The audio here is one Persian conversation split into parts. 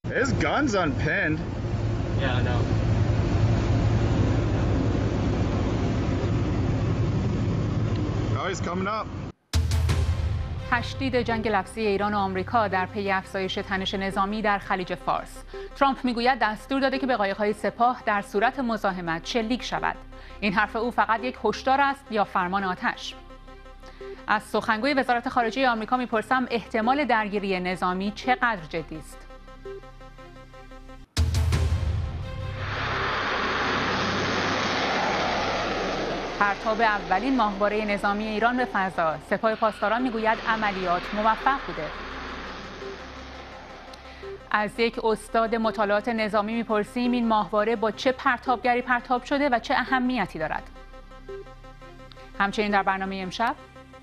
His gun's unpinned. Yeah, I know. Oh, he's coming up. تشدید جنگ لفظی ایران و آمریکا در پی افزایش تنش نظامی در خلیج فارس. ترامپ میگوید دستور داده که به قایق‌های سپاه در صورت مزاحمت شلیک شود. این حرف او فقط یک هشدار است یا فرمان آتش؟ از سخنگوی وزارت خارجه آمریکا میپرسم احتمال درگیری نظامی چقدر جدی است؟ پرتاب اولین ماهواره نظامی ایران به فضا. سپاه پاسداران میگوید عملیات موفق بوده. از یک استاد مطالعات نظامی میپرسیم این ماهواره با چه پرتابگری پرتاب شده و چه اهمیتی دارد؟ همچنین در برنامه امشب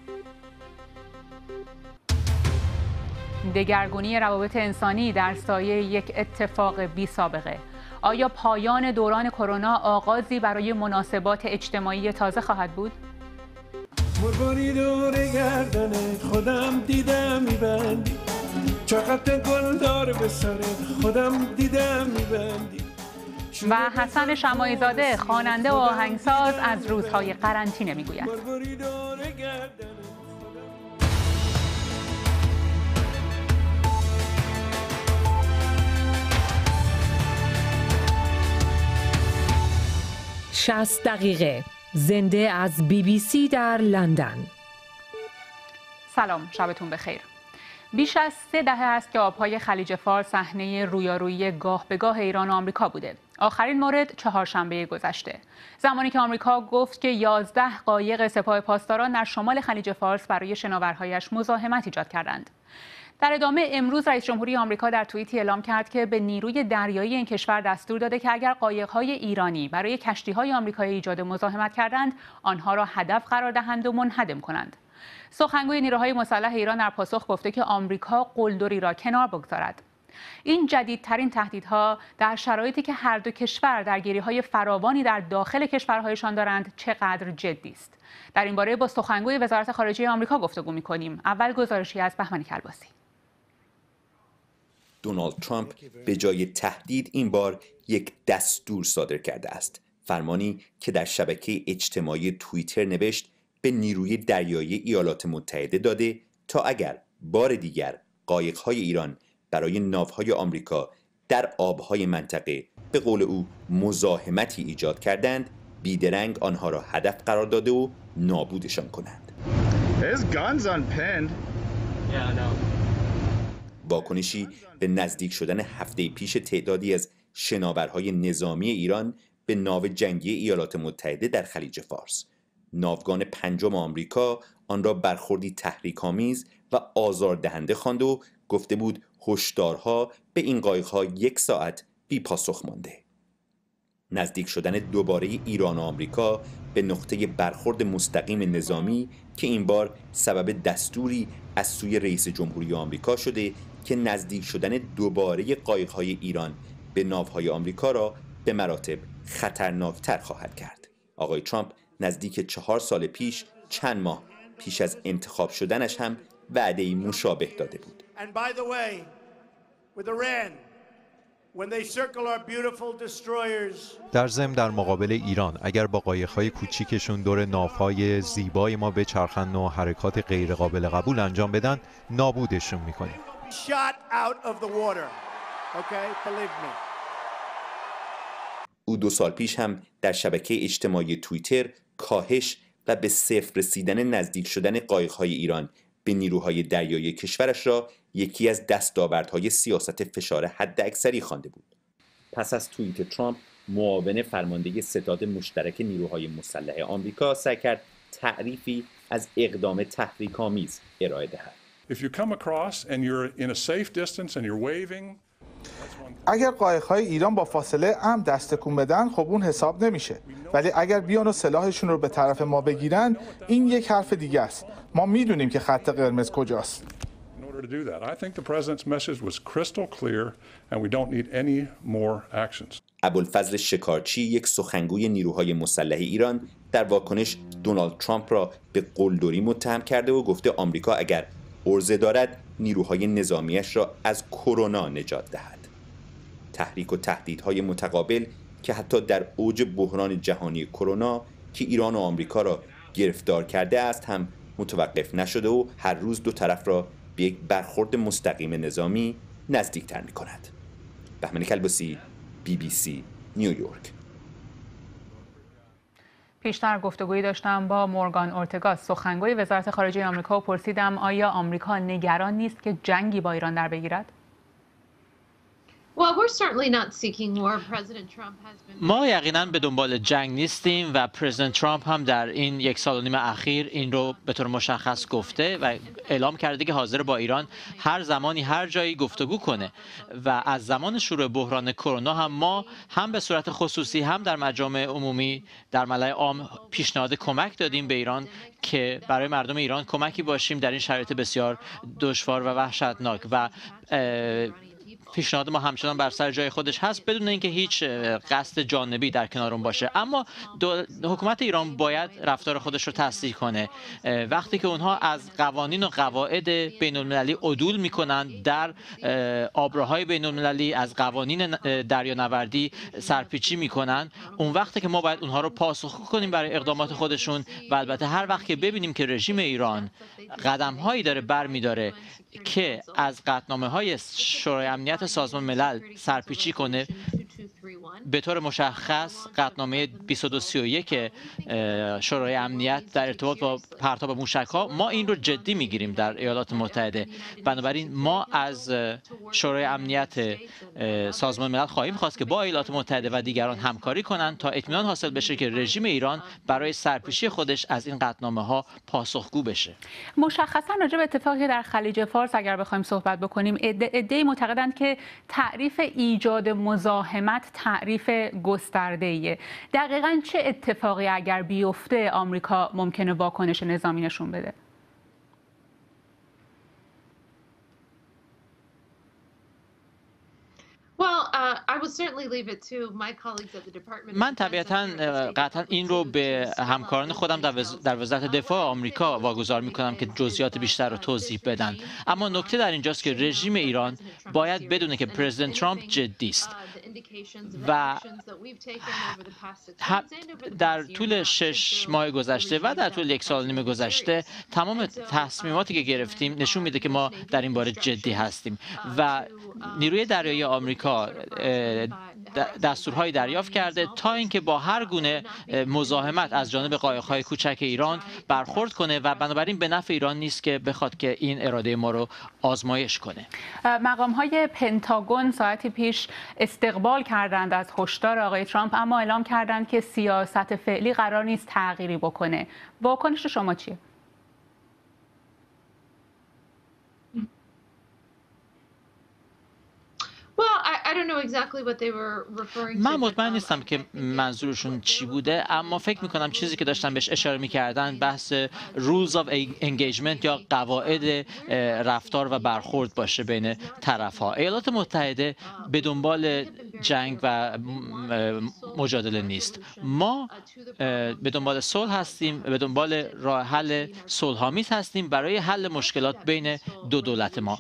دگرگونی روابط انسانی در سایه یک اتفاق بی سابقه. آیا پایان دوران کرونا آغازی برای مناسبات اجتماعی تازه خواهد بود؟ مرغانی دور گردنت خودم دیدم میبندی، چقدر گل داره به سرت خودم دیدم میبندی. و حسن شماعی زاده خواننده و آهنگساز از روزهای قرنطینه میگوید. شصت دقیقه زنده از BBC در لندن. سلام، شبتون بخیر. بیش از 3 دهه است که آبهای خلیج فارس صحنه رویارویی گاه به گاه ایران و آمریکا بوده. آخرین مورد چهارشنبه گذشته، زمانی که آمریکا گفت که 11 قایق سپاه پاسداران در شمال خلیج فارس برای شناورهایش مزاحمت ایجاد کردند. در ادامه امروز رئیس جمهوری آمریکا در توییتی اعلام کرد که به نیروی دریایی این کشور دستور داده که اگر قایق‌های ایرانی برای کشتی‌های آمریکایی ایجاد مزاحمت کردند، آنها را هدف قرار دهند و منهدم کنند. سخنگوی نیروهای مسلح ایران در پاسخ گفته که آمریکا قلدری را کنار بگذارد. این جدیدترین تهدیدها در شرایطی که هر دو کشور درگیری‌های فراوانی در داخل کشورهایشان دارند چقدر جدی است. در این باره با سخنگوی وزارت خارجه آمریکا گفتگو می‌کنیم. اول گزارشی از بهمن کلباسی. دونالد ترامپ به جای تهدید این بار یک دستور صادر کرده است. فرمانی که در شبکه اجتماعی توییتر نوشت به نیروی دریایی ایالات متحده داده تا اگر بار دیگر قایق‌های ایران برای ناوهای آمریکا در آبهای منطقه به قول او مزاحمتی ایجاد کردند، بیدرنگ آنها را هدف قرار داده و نابودشان کنند. واکنشی به نزدیک شدن هفته پیش تعدادی از شناورهای نظامی ایران به ناو جنگی ایالات متحده در خلیج فارس. ناوگان پنجم آمریکا آن را برخوردی تحریک‌آمیز و آزاردهنده خواند و گفته بود هشدارها به این قایق‌ها 1 ساعت بی پاسخ مانده. نزدیک شدن دوباره ایران و آمریکا به نقطه برخورد مستقیم نظامی که این بار سبب دستوری از سوی رئیس جمهوری آمریکا شده که نزدیک شدن دوباره قایق‌های ایران به ناوهای آمریکا را به مراتب خطرناکتر خواهد کرد. آقای ترامپ نزدیک 4 سال پیش، چند ماه پیش از انتخاب شدنش هم وعده‌ای مشابه داده بود. در ضمن در مقابل ایران اگر با قایق‌های کوچیکشون دور ناوهای زیبای ما بچرخند و حرکات غیر قابل قبول انجام بدن، نابودشون می‌کنیم. او 2 سال پیش هم در شبکه اجتماعی توییتر کاهش و به صفر رسیدن نزدیک شدن قایق‌های ایران به نیروهای دریایی کشورش را یکی از دستاوردهای سیاست فشار حداکثری خوانده بود. پس از توییت ترامپ، معاون فرمانده ستاد مشترک نیروهای مسلح آمریکا سعی کرد تعریفی از اقدام تحریک‌آمیز ارائه دهد. اگر قایق‌های ایران با فاصله امن دست تکون بدن، خب اون حساب نمیشه. ولی اگر بیان و سلاحشون رو به طرف ما بگیرن، این یک حرف دیگه است. ما میدونیم که خط قرمز کجاست. ابوالفضل شکارچی، یک سخنگوی نیروهای مسلح ایران، در واکنش دونالد ترامپ را به قلدری متهم کرده و گفته آمریکا اگر عرضه دارد نیروهای نظامیش را از کرونا نجات دهد. تحریک و تهدیدهای متقابل که حتی در اوج بحران جهانی کرونا که ایران و آمریکا را گرفتار کرده است هم متوقف نشده و هر روز دو طرف را به یک برخورد مستقیم نظامی نزدیکتر می کند. بهمن کلباسی، BBC نیویورک. پیشتر گفتگویی داشتم با مورگان اورتگا، سخنگوی وزارت خارجه آمریکا، و پرسیدم آیا آمریکا نگران نیست که جنگی با ایران در بگیرد؟ ما یقینا به دنبال جنگ نیستیم و پرزیدنت ترامپ هم در این 1.5 سال اخیر این رو به طور مشخص گفته و اعلام کرده که حاضر با ایران هر زمانی هر جایی گفتگو کنه و از زمان شروع بحران کرونا هم ما هم به صورت خصوصی هم در مجامع عمومی در ملأ عام پیشنهاد کمک دادیم به ایران که برای مردم ایران کمکی باشیم در این شرایط بسیار دشوار و وحشتناک و پیشنهاد ما همچنان بر سر جای خودش هست بدون اینکه هیچ قصد جانبی در کنار اون باشه. اما حکومت ایران باید رفتار خودش رو تصحیح کنه. وقتی که اونها از قوانین و قواعد بین المللی عدول میکنن، در آبراهای بین المللی از قوانین دریانوردی سرپیچی میکنن، اون وقتی که ما باید اونها رو پاسخگو کنیم برای اقدامات خودشون و البته هر وقت که ببینیم که رژیم ایران قدم‌هایی داره برمی‌داره که از قطعنامه‌های شورای امنیت سازمان ملل سرپیچی کنه، به طور مشخص قطعنامه 2231 شورای امنیت در ارتباط با پرتاب موشک‌ها، ما این رو جدی میگیریم در ایالات متحده. بنابراین ما از شورای امنیت سازمان ملل خواهیم خواست که با ایالات متحده و دیگران همکاری کنند تا اطمینان حاصل بشه که رژیم ایران برای سرپیچی خودش از این قطعنامه‌ها پاسخگو بشه. مشخصا راجع به اتفاقی در خلیج فارس اگر بخوایم صحبت بکنیم، عده‌ای معتقدند که تعریف ایجاد مزاحمت تعریف گسترده‌ایه. دقیقاً چه اتفاقی اگر بیفته آمریکا ممکنه واکنش نظامی نشون بده؟ من طبیعتاً قطعاً این رو به همکاران خودم در وزارت دفاع آمریکا واگذار می‌کنم که جزئیات بیشتر رو توضیح بدن. اما نکته در اینجاست که رژیم ایران باید بدونه که پرزیدنت ترامپ جدی است و در طول 6 ماه گذشته و در طول 1.5 سال گذشته تمام تصمیماتی که گرفتیم نشون میده که ما در این باره جدی هستیم و نیروی دریایی آمریکا دستورهایی دریافت کرده تا اینکه با هر گونه مزاحمت از جانب قایق‌های کوچک ایران برخورد کنه و بنابراین به نفع ایران نیست که بخواد که این اراده ما رو آزمایش کنه. مقام‌های پنتاگون ساعتی پیش استقبال کردند از هشدار آقای ترامپ، اما اعلام کردند که سیاست فعلی قرار نیست تغییری بکنه. واکنش شما چیه؟ من مطمئن نیستم که منظورشون چی بوده، اما فکر میکنم چیزی که داشتن بهش اشاره میکردن بحث rules of engagement یا قواعد رفتار و برخورد باشه بین طرف‌ها. ایالات متحده به دنبال جنگ و مجادله نیست. ما به دنبال صلح هستیم، به دنبال راه حل صلح‌آمیز هستیم برای حل مشکلات بین دو دولت ما.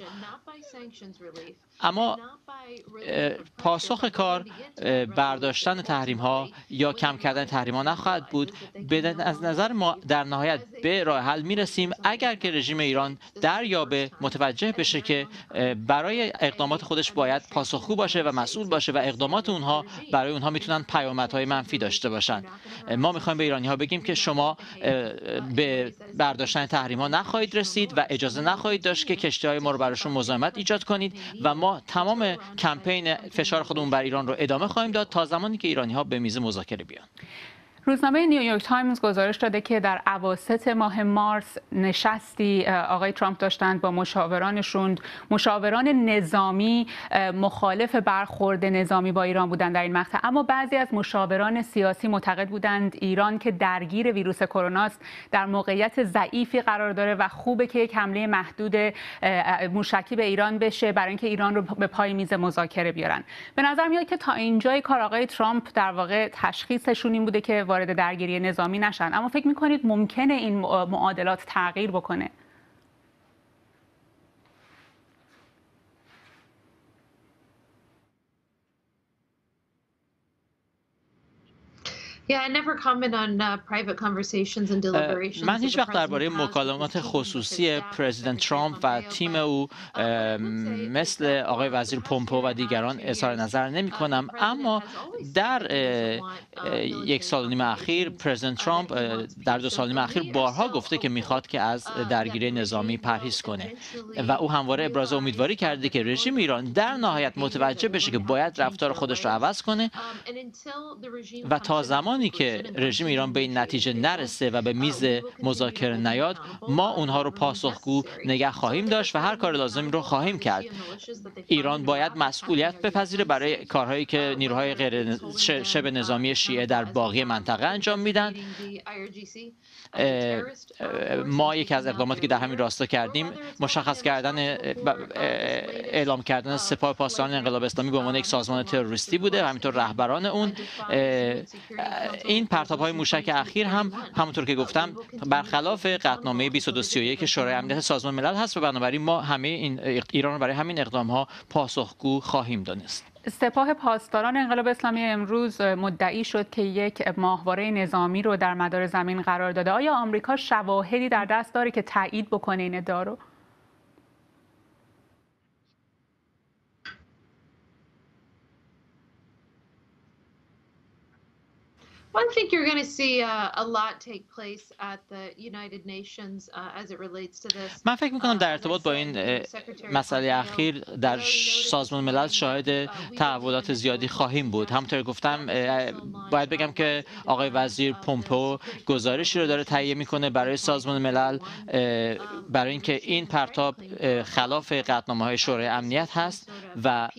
اما پاسخ کار برداشتن تحریم ها یا کم کردن تحریم ها نخواهد بود. از نظر ما در نهایت به راه حل میرسیم اگر که رژیم ایران دریابه، متوجه بشه که برای اقدامات خودش باید پاسخگو باشه و مسئول باشه و اقدامات اونها برای اونها میتونن پیامدهای منفی داشته باشن. ما میخوایم به ایرانی ها بگیم که شما به برداشتن تحریم ها نخواهید رسید و اجازه نخواهید داشت که کشتی های ما رو براشون مزاحمت ایجاد کنید و ما تمام کمپین فشار خودمون بر ایران رو ادامه خواهیم داد تا زمانی که ایرانی ها به میز مذاکره بیان. روزنامه نیویورک تایمز گزارش داده که در اواسط ماه مارس نشستی آقای ترامپ داشتند با مشاوران نظامی مخالف برخورد نظامی با ایران بودند در این مقطع، اما بعضی از مشاوران سیاسی معتقد بودند ایران که درگیر ویروس کرونا است در موقعیت ضعیفی قرار داره و خوبه که یک حمله محدود موشکی به ایران بشه برای اینکه ایران رو به پای میز مذاکره بیارن. به نظر میاد که تا اینجای کار آقای ترامپ در واقع تشخیصشون این بوده که وارد درگیری نظامی نشن، اما فکر میکنید ممکنه این معادلات تغییر بکنه؟ من هیچ وقت درباره مکالمات خصوصی پرزیدنت ترامپ و تیم او مثل آقای وزیر پومپو و دیگران اظهار نظر نمی کنم، اما در یک سال و نیم اخیر پرزیدنت ترامپ در 2 سال و نیم اخیر بارها گفته که میخواد که از درگیری نظامی پرهیز کنه و او همواره ابراز امیدواری کرده که رژیم ایران در نهایت متوجه بشه که باید رفتار خودش رو عوض کنه و تا زمانی که رژیم ایران به این نتیجه نرسه و به میز مذاکره نیاد، ما اونها رو پاسخگو نگه خواهیم داشت و هر کار لازمی رو خواهیم کرد. ایران باید مسئولیت بپذیره برای کارهایی که نیروهای غیر شبه نظامی شیعه در باقی منطقه انجام میدن. ما یکی از اقداماتی که در همین راستا کردیم مشخص کردن اعلام کردن سپاه پاسداران انقلاب اسلامی به عنوان یک سازمان تروریستی بوده و همینطور رهبران اون. این پرتاب‌های موشک اخیر هم همونطور که گفتم برخلاف قطعنامه 2231 شورای امنیت سازمان ملل هست و بنابراین ما همه ایران رو برای همین اقدام‌ها پاسخگو خواهیم دانست. سپاه پاسداران انقلاب اسلامی امروز مدعی شد که یک ماهواره نظامی رو در مدار زمین قرار داده. آیا آمریکا شواهدی در دست داره که تایید بکنه این ادعا رو؟ I think you're going to see a lot take place at the United Nations as it relates to this. من فکر می‌کنم در ارتباط با این مسئله اخیر در سازمان ملل شاهد تحولات زیادی خواهیم بود. همونطور گفتم باید بگم که آقای وزیر پومپو گزارشی رو داره تهیه می‌کنه برای سازمان ملل برای اینکه این پرتاب خلاف قطعنامه‌های شورای امنیت هست و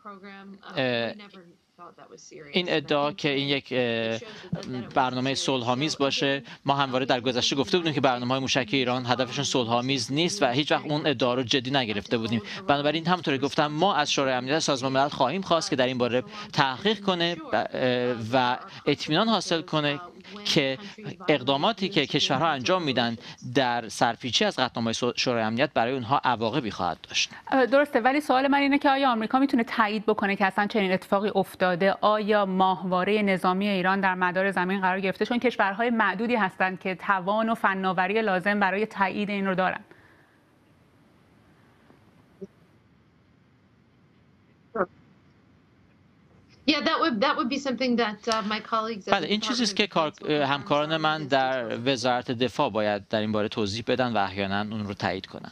این ادعا که این یک برنامه صلح‌آمیز باشه، ما همواره در گذشته گفته بودیم که برنامه‌های موشکی ایران هدفشون صلح‌آمیز نیست و هیچ وقت اون ادعا رو جدی نگرفته بودیم. بنابراین همونطور که گفتم ما از شورای امنیت سازمان ملل خواهیم خواست که در این باره تحقیق کنه و اطمینان حاصل کنه که اقداماتی که کشورها انجام میدن در سرپیچی از قطعنامه‌های شورای امنیت برای اونها عواقبی خواهد داشت. درسته، ولی سوال من اینه که آیا آمریکا میتونه تایید بکنه که اصلا چنین اتفاقی افتاده؟ آیا ماهواره نظامی ایران در مدار زمین قرار گرفته؟ چون کشورهای معدودی هستند که توان و فناوری لازم برای تایید این رو دارن. بله، این چیزی است که همکاران من در وزارت دفاع باید در این باره توضیح بدن و احیانا اون رو تایید کنن.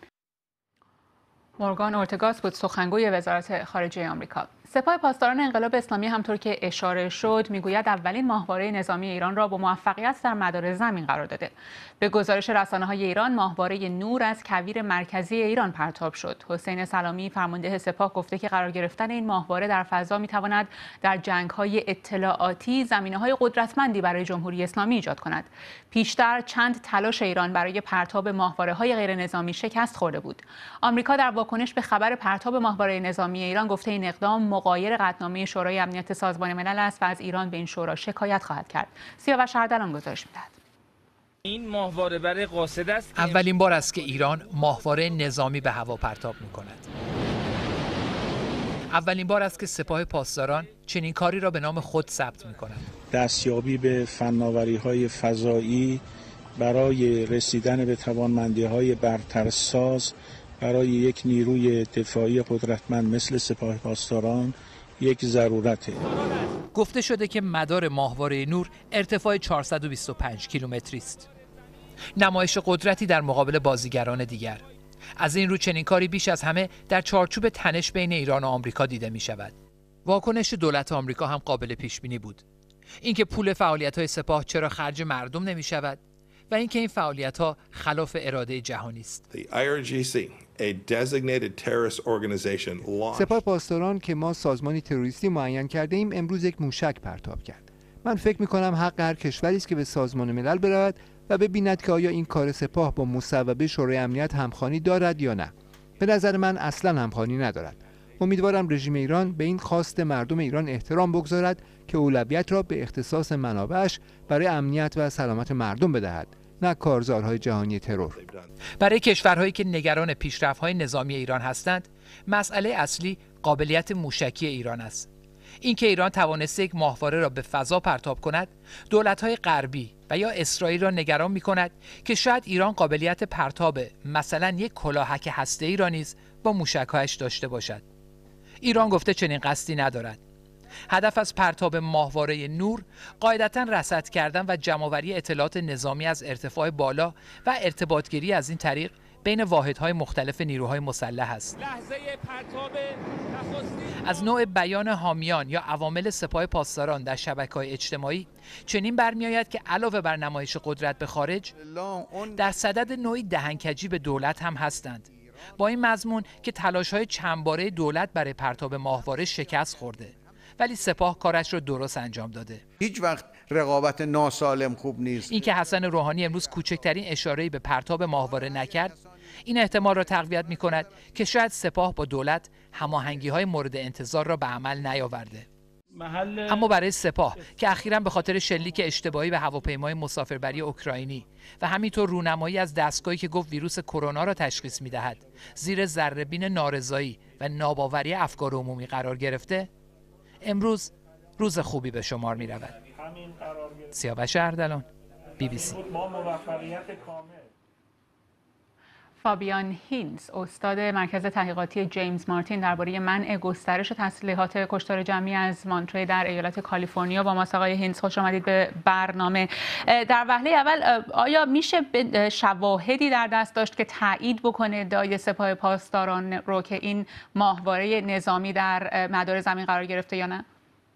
مورگان اورتگاس بود سخنگوی وزارت خارجه آمریکا. سپاه پاسداران انقلاب اسلامی همطور که اشاره شد میگوید اولین ماهواره نظامی ایران را با موفقیت در مدار زمین قرار داده. به گزارش رسانه‌های ایران ماهواره نور از کویر مرکزی ایران پرتاب شد. حسین سلامی فرمانده سپاه گفته که قرار گرفتن این ماهواره در فضا میتواند در جنگ‌های اطلاعاتی زمینه‌های قدرتمندی برای جمهوری اسلامی ایجاد کند. پیشتر چند تلاش ایران برای پرتاب ماهواره‌های غیر نظامی شکست خورده بود. آمریکا در واکنش به خبر پرتاب ماهواره نظامی ایران گفته این اقدام مغایر قطعنامه شورای امنیت سازمان ملل است و از ایران به این شورا شکایت خواهد کرد. سیاوش اردلان گزارش می‌دهد. این ماهواره برای قاصد است. اولین بار است که ایران ماهواره نظامی به هوا پرتاب می‌کند. اولین بار است که سپاه پاسداران چنین کاری را به نام خود ثبت می‌کند. دستیابی به فناوری‌های فضایی برای رسیدن به توانمندی‌های برترساز برای یک نیروی دفاعی قدرتمند مثل سپاه پاسداران یک ضرورته. گفته شده که مدار ماهواره نور ارتفاع 425 کیلومتری است. نمایش قدرتی در مقابل بازیگران دیگر. از این رو چنین کاری بیش از همه در چارچوب تنش بین ایران و آمریکا دیده می شود. واکنش دولت آمریکا هم قابل پیش بینی بود. اینکه پول فعالیت‌های سپاه چرا خرج مردم نمی شود و اینکه این فعالیت‌ها خلاف اراده جهانی است. سپاه پاسداران که ما سازمانی تروریستی معین کرده ایم امروز یک موشک پرتاب کرد. من فکر می‌کنم حق هر کشوری است که به سازمان ملل برود و ببیند که آیا این کار سپاه با مصوبه شورای امنیت همخوانی دارد یا نه. به نظر من اصلاً همخوانی ندارد. امیدوارم رژیم ایران به این خواست مردم ایران احترام بگذارد که اولویت را به اختصاص منابعش برای امنیت و سلامت مردم بدهد، نه کارزارهای جهانی ترور. برای کشورهایی که نگران پیشرفت‌های نظامی ایران هستند، مسئله اصلی قابلیت موشکی ایران است. اینکه ایران توانسته یک ماهواره را به فضا پرتاب کند، دولت‌های غربی و یا اسرائیل را نگران می‌کند که شاید ایران قابلیت پرتاب مثلا یک کلاهک هسته‌ای را نیز با موشک‌هایش داشته باشد. ایران گفته چنین قصدی ندارد. هدف از پرتاب ماهواره نور قاعدتاً رصد کردن و جمع‌آوری اطلاعات نظامی از ارتفاع بالا و ارتباطگیری از این طریق بین واحدهای مختلف نیروهای مسلح است. از نوع بیان حامیان یا عوامل سپاه پاسداران در شبکه‌های اجتماعی چنین برمی‌آید که علاوه بر نمایش قدرت به خارج، در صدد نوعی دهنکجی به دولت هم هستند، با این مضمون که تلاش‌های چندباره دولت برای پرتاب ماهواره شکست خورده، ولی سپاه کارش رو درست انجام داده. هیچ وقت رقابت ناسالم خوب نیست. اینکه حسن روحانی امروز کوچکترین اشاره‌ای به پرتاب ماهواره نکرد، این احتمال را تقویت می‌کند که شاید سپاه با دولت هماهنگی‌های مورد انتظار را به عمل نیاورده. اما برای سپاه که اخیراً به خاطر شلیک اشتباهی به هواپیمای مسافربری اوکراینی و همینطور رونمایی از دستگاهی که گفت ویروس کرونا را تشخیص می‌دهد، زیر ذره‌بین نارضایی و ناباوری افکار عمومی قرار گرفته، امروز روز خوبی به شمار می‌رود. سیاوش اردلان، BBC. فابیان هینز، استاد مرکز تحقیقاتی جیمز مارتین درباره منع گسترش تسلیحات کشتار جمعی از مانتری در ایالت کالیفرنیا با ماست. آقای هینز، خوش آمدید به برنامه. در وهله اول آیا میشه شواهدی در دست داشت که تایید بکنه ادعای سپاه پاسداران رو که این ماهواره نظامی در مدار زمین قرار گرفته یا نه؟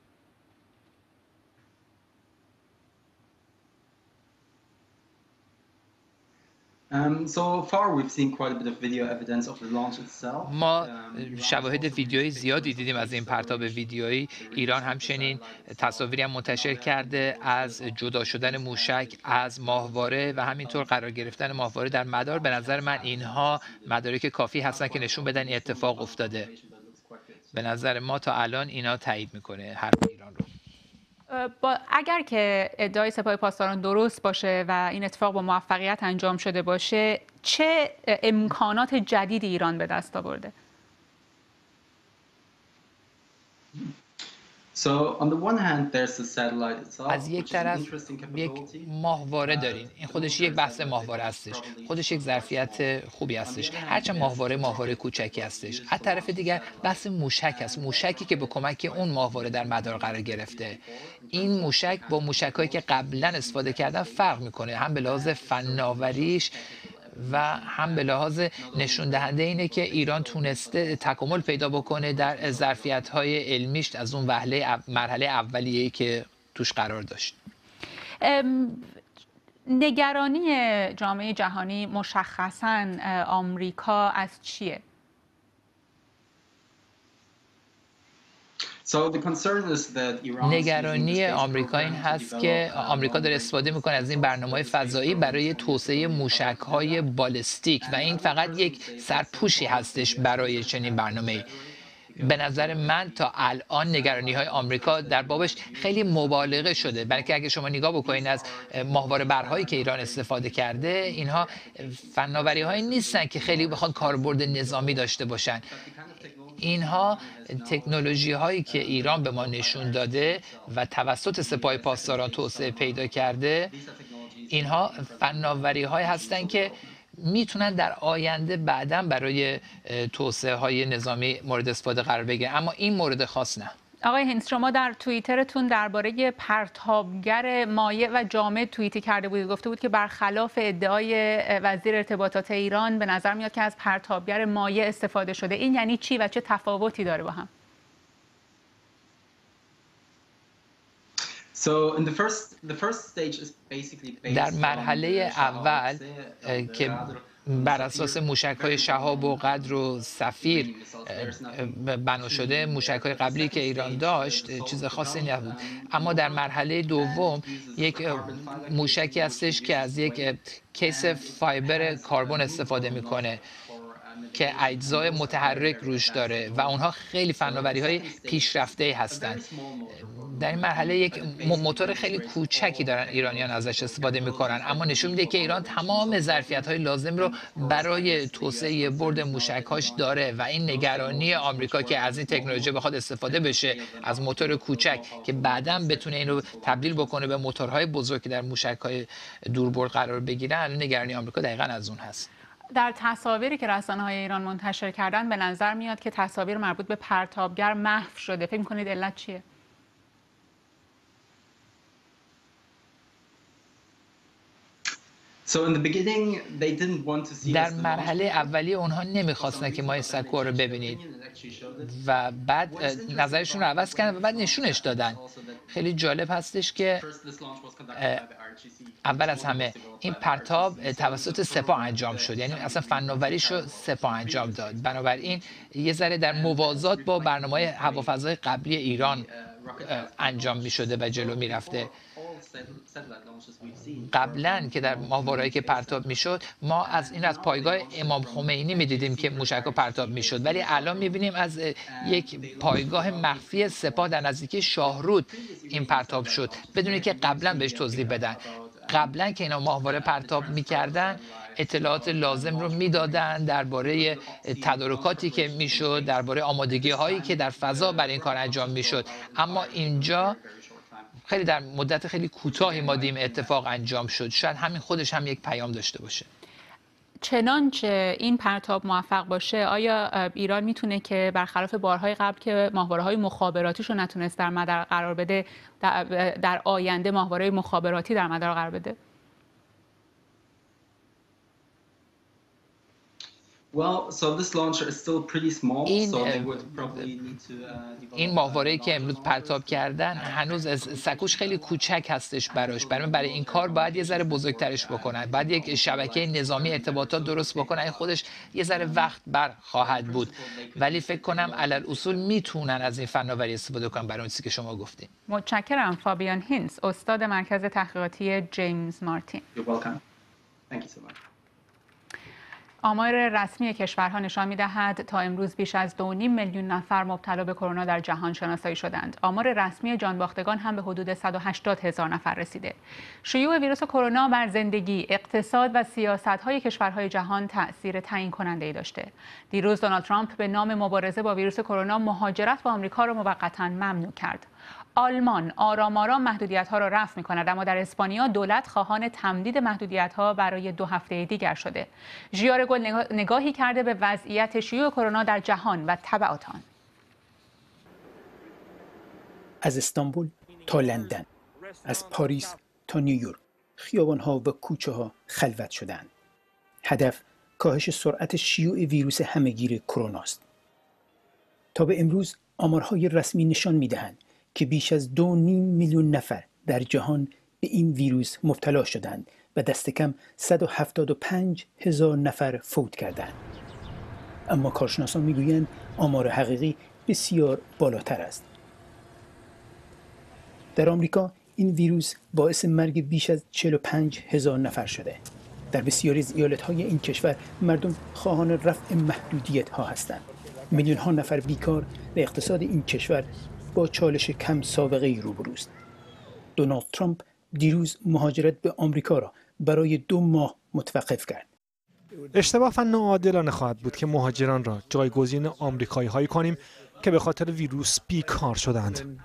ما شواهد ویدیویی زیادی دیدیم از این پرتاب ویدیویی. ایران همچنین تصاویری هم منتشر کرده از جدا شدن موشک از ماهواره و همینطور قرار گرفتن ماهواره در مدار. به نظر من اینها مدارک کافی هستن که نشون بدن این اتفاق افتاده. به نظر ما تا الان اینا تایید میکنه حرف ایران رو. اگر که ادعای سپاه پاسداران درست باشه و این اتفاق با موفقیت انجام شده باشه، چه امکانات جدیدی ایران به دست آورده؟ از یک طرف یک ماهواره دارین، این خودش یک بحث ماهواره هستش، خودش یک ظرفیت خوبی هستش، هرچند ماهواره کوچکی هستش. از طرف دیگر بحث موشک هست، موشکی که به کمک اون ماهواره در مدار قرار گرفته. این موشک با موشک‌هایی که قبلا استفاده کردن فرق میکنه، هم به لحاظ فناوریش و هم به لحاظ نشون دهنده اینه که ایران تونسته تکامل پیدا بکنه در ظرفیت‌های علمیش از اون مرحله اولیه‌ای که توش قرار داشت. نگرانی جامعه جهانی مشخصاً آمریکا از چیه؟ نگرانی آمریکا این هست که آمریکا داره استفاده میکنه از این برنامه‌های فضایی برای توسعه موشک‌های بالستیک و این فقط یک سرپوشی هستش برای چنین برنامه‌ای. به نظر من تا الان نگرانی‌های آمریکا در بابش خیلی مبالغه شده، بلکه اگه شما نگاه بکنید از ماهواره برهایی که ایران استفاده کرده، اینها فناوری‌هایی نیستن که خیلی بخوان کاربرد نظامی داشته باشن. اینها تکنولوژی هایی که ایران به ما نشون داده و توسط سپاه پاسداران توسعه پیدا کرده، اینها فناوری هایی هستند که میتونن در آینده بعداً برای توسعه های نظامی مورد استفاده قرار بگیرن، اما این مورد خاص نه. آقای هینز، شما در توییترتون درباره پرتابگر مایع و جامد توییتی کرده بودید، گفته بود که برخلاف ادعای وزیر ارتباطات ایران به نظر میاد که از پرتابگر مایع استفاده شده. این یعنی چی و چه تفاوتی داره با هم؟ در مرحله اول که بر اساس موشک‌های شهاب و قدر و سفیر بنا شده، موشک‌های قبلی که ایران داشت چیز خاصی نبود، اما در مرحله دوم یک موشکی هستش که از یک کیس فایبر کربن استفاده میکنه که اجزای متحرک روش داره و اونها خیلی فناوری‌های پیشرفته هستند. در این مرحله یک موتور خیلی کوچکی دارن ایرانیان ازش استفاده میکنن، اما نشون میده که ایران تمام ظرفیت‌های لازم رو برای توسعه برد موشک‌هاش داره و این نگرانی آمریکا که از این تکنولوژی بخواد استفاده بشه از موتور کوچک که بعداً بتونه اینو تبدیل بکنه به موتورهای بزرگ که در موشک‌های دوربرد قرار بگیرن، نگرانی آمریکا دقیقاً از اون هست. در تصاویری که رسانه‌های ایران منتشر کردن به نظر میاد که تصاویر مربوط به پرتابگر محو شده. فکر می‌کنید علت چیه؟ در مرحله اولیه اونها نمیخواستن که ما سکوها رو ببینید و بعد نظرشون رو عوض کردن و بعد نشونش دادن. خیلی جالب هستش که اول از همه این پرتاب توسط سپاه انجام شد، یعنی اصلا فناوریش رو سپاه انجام داد، بنابراین یه ذره در موازات با برنامه‌های هوافضای قبلی ایران انجام می شده و جلو می رفته. قبلا که در ماهوارهایی که پرتاب می شد ما از پایگاه امام خمینی می دیدیم که موشک پرتاب می شد، ولی الان می بینیم از یک پایگاه مخفی سپاه در نزدیکی شاهرود این پرتاب شد بدون که قبلا بهش توضیح بدن. قبلا که اینا ماهواره پرتاب می کردن اطلاعات لازم رو میدادن درباره تدارکاتی که میشد، درباره آمادگی هایی که در فضا برای این کار انجام میشد، اما اینجا خیلی در مدت خیلی کوتاهی ما دیدیم اتفاق انجام شد. شاید همین خودش هم یک پیام داشته باشه. چنانچه این پرتاب موفق باشه، آیا ایران میتونه که برخلاف بارهای قبل که ماهواره‌های مخابراتیشو نتونست در مدار قرار بده، در آینده ماهواره مخابراتی در مدار قرار بده؟ این ماهواره‌ای که امروز پرتاب کردن هنوز از سکوش خیلی کوچک هستش براش، برای این کار باید یه ذره بزرگترش بکنن، باید یک شبکه نظامی ارتباطات درست بکنن، این خودش یه ذره وقت بر خواهد بود، ولی فکر کنم علل اصول میتونن از این فناوری استفاده کنن برای اون چیزی که شما گفتین. متشکرم. فابیان هینز، استاد مرکز تحقیقاتی جیمز مارتین. آمار رسمی کشورها نشان می‌دهد تا امروز بیش از 2.5 میلیون نفر مبتلا به کرونا در جهان شناسایی شدند. آمار رسمی جانباختگان هم به حدود 180,000 نفر رسیده. شیوع ویروس کرونا بر زندگی، اقتصاد و سیاست‌های کشورهای جهان تأثیر تعیین‌کننده‌ای داشته. دیروز دونالد ترامپ به نام مبارزه با ویروس کرونا مهاجرت به آمریکا را موقتاً ممنوع کرد. آلمان آرام آرام محدودیت‌ها را رفع می‌کند، اما در اسپانیا دولت خواهان تمدید محدودیت‌ها برای 2 هفته دیگر شده. ژیار گل نگاهی کرده به وضعیت شیوع کرونا در جهان و تبعات آن. از استانبول تا لندن، از پاریس تا نیویورک، خیابان‌ها و کوچه‌ها خلوت شدند. هدف کاهش سرعت شیوع ویروس همهگیر کرونا است. تا به امروز آمارهای رسمی نشان می‌دهند که بیش از 2.5 میلیون نفر در جهان به این ویروس مبتلا شدند و دست کم 175,000 نفر فوت کردند. اما کارشناسان میگویند آمار حقیقی بسیار بالاتر است. در آمریکا این ویروس باعث مرگ بیش از 45,000 نفر شده. در بسیاری از ایالت‌های این کشور مردم خواهان رفع محدودیت‌ها هستند. میلیون‌ها نفر بیکار و اقتصاد این کشور با چالش کم سابقه‌ای روبروست. دونالد ترامپ دیروز مهاجرت به آمریکا را برای 2 ماه متوقف کرد. اشتباه ناعادلانه خواهد بود که مهاجران را جایگزین آمریکایی‌هایی کنیم که به خاطر ویروس بیکار شدند.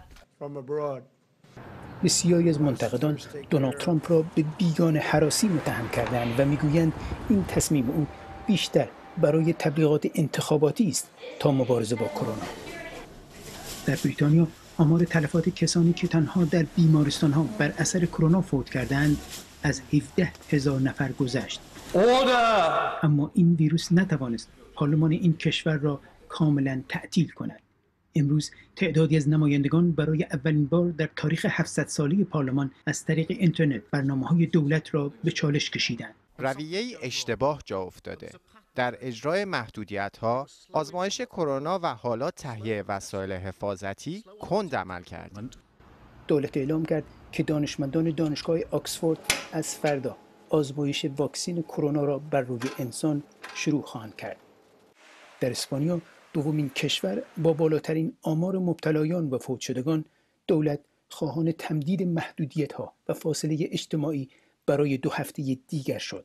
بسیاری از منتقدان دونالد ترامپ را به بیگانه هراسی متهم کردند و میگویند این تصمیم او بیشتر برای تبلیغات انتخاباتی است تا مبارزه با کرونا. در بریتانیا آمار تلفات کسانی که تنها در بیمارستان‌ها بر اثر کرونا فوت کردند از 17,000 نفر گذشت. اما این ویروس نتوانست پارلمان این کشور را کاملا تعطیل کند. امروز تعدادی از نمایندگان برای اولین بار در تاریخ 700 ساله پارلمان از طریق اینترنت برنامه‌های دولت را به چالش کشیدند. رویه اشتباه جا افتاده. در اجرای محدودیت‌ها، آزمایش کرونا و حالا تهیه وسایل حفاظتی کند عمل کرد. دولت اعلام کرد که دانشمندان دانشگاه آکسفورد از فردا آزمایش واکسن کرونا را بر روی انسان شروع خواهند کرد. در اسپانیا، دومین کشور با بالاترین آمار مبتلایان و فوت شدگان، دولت خواهان تمدید محدودیت‌ها و فاصله اجتماعی برای 2 هفته دیگر شد.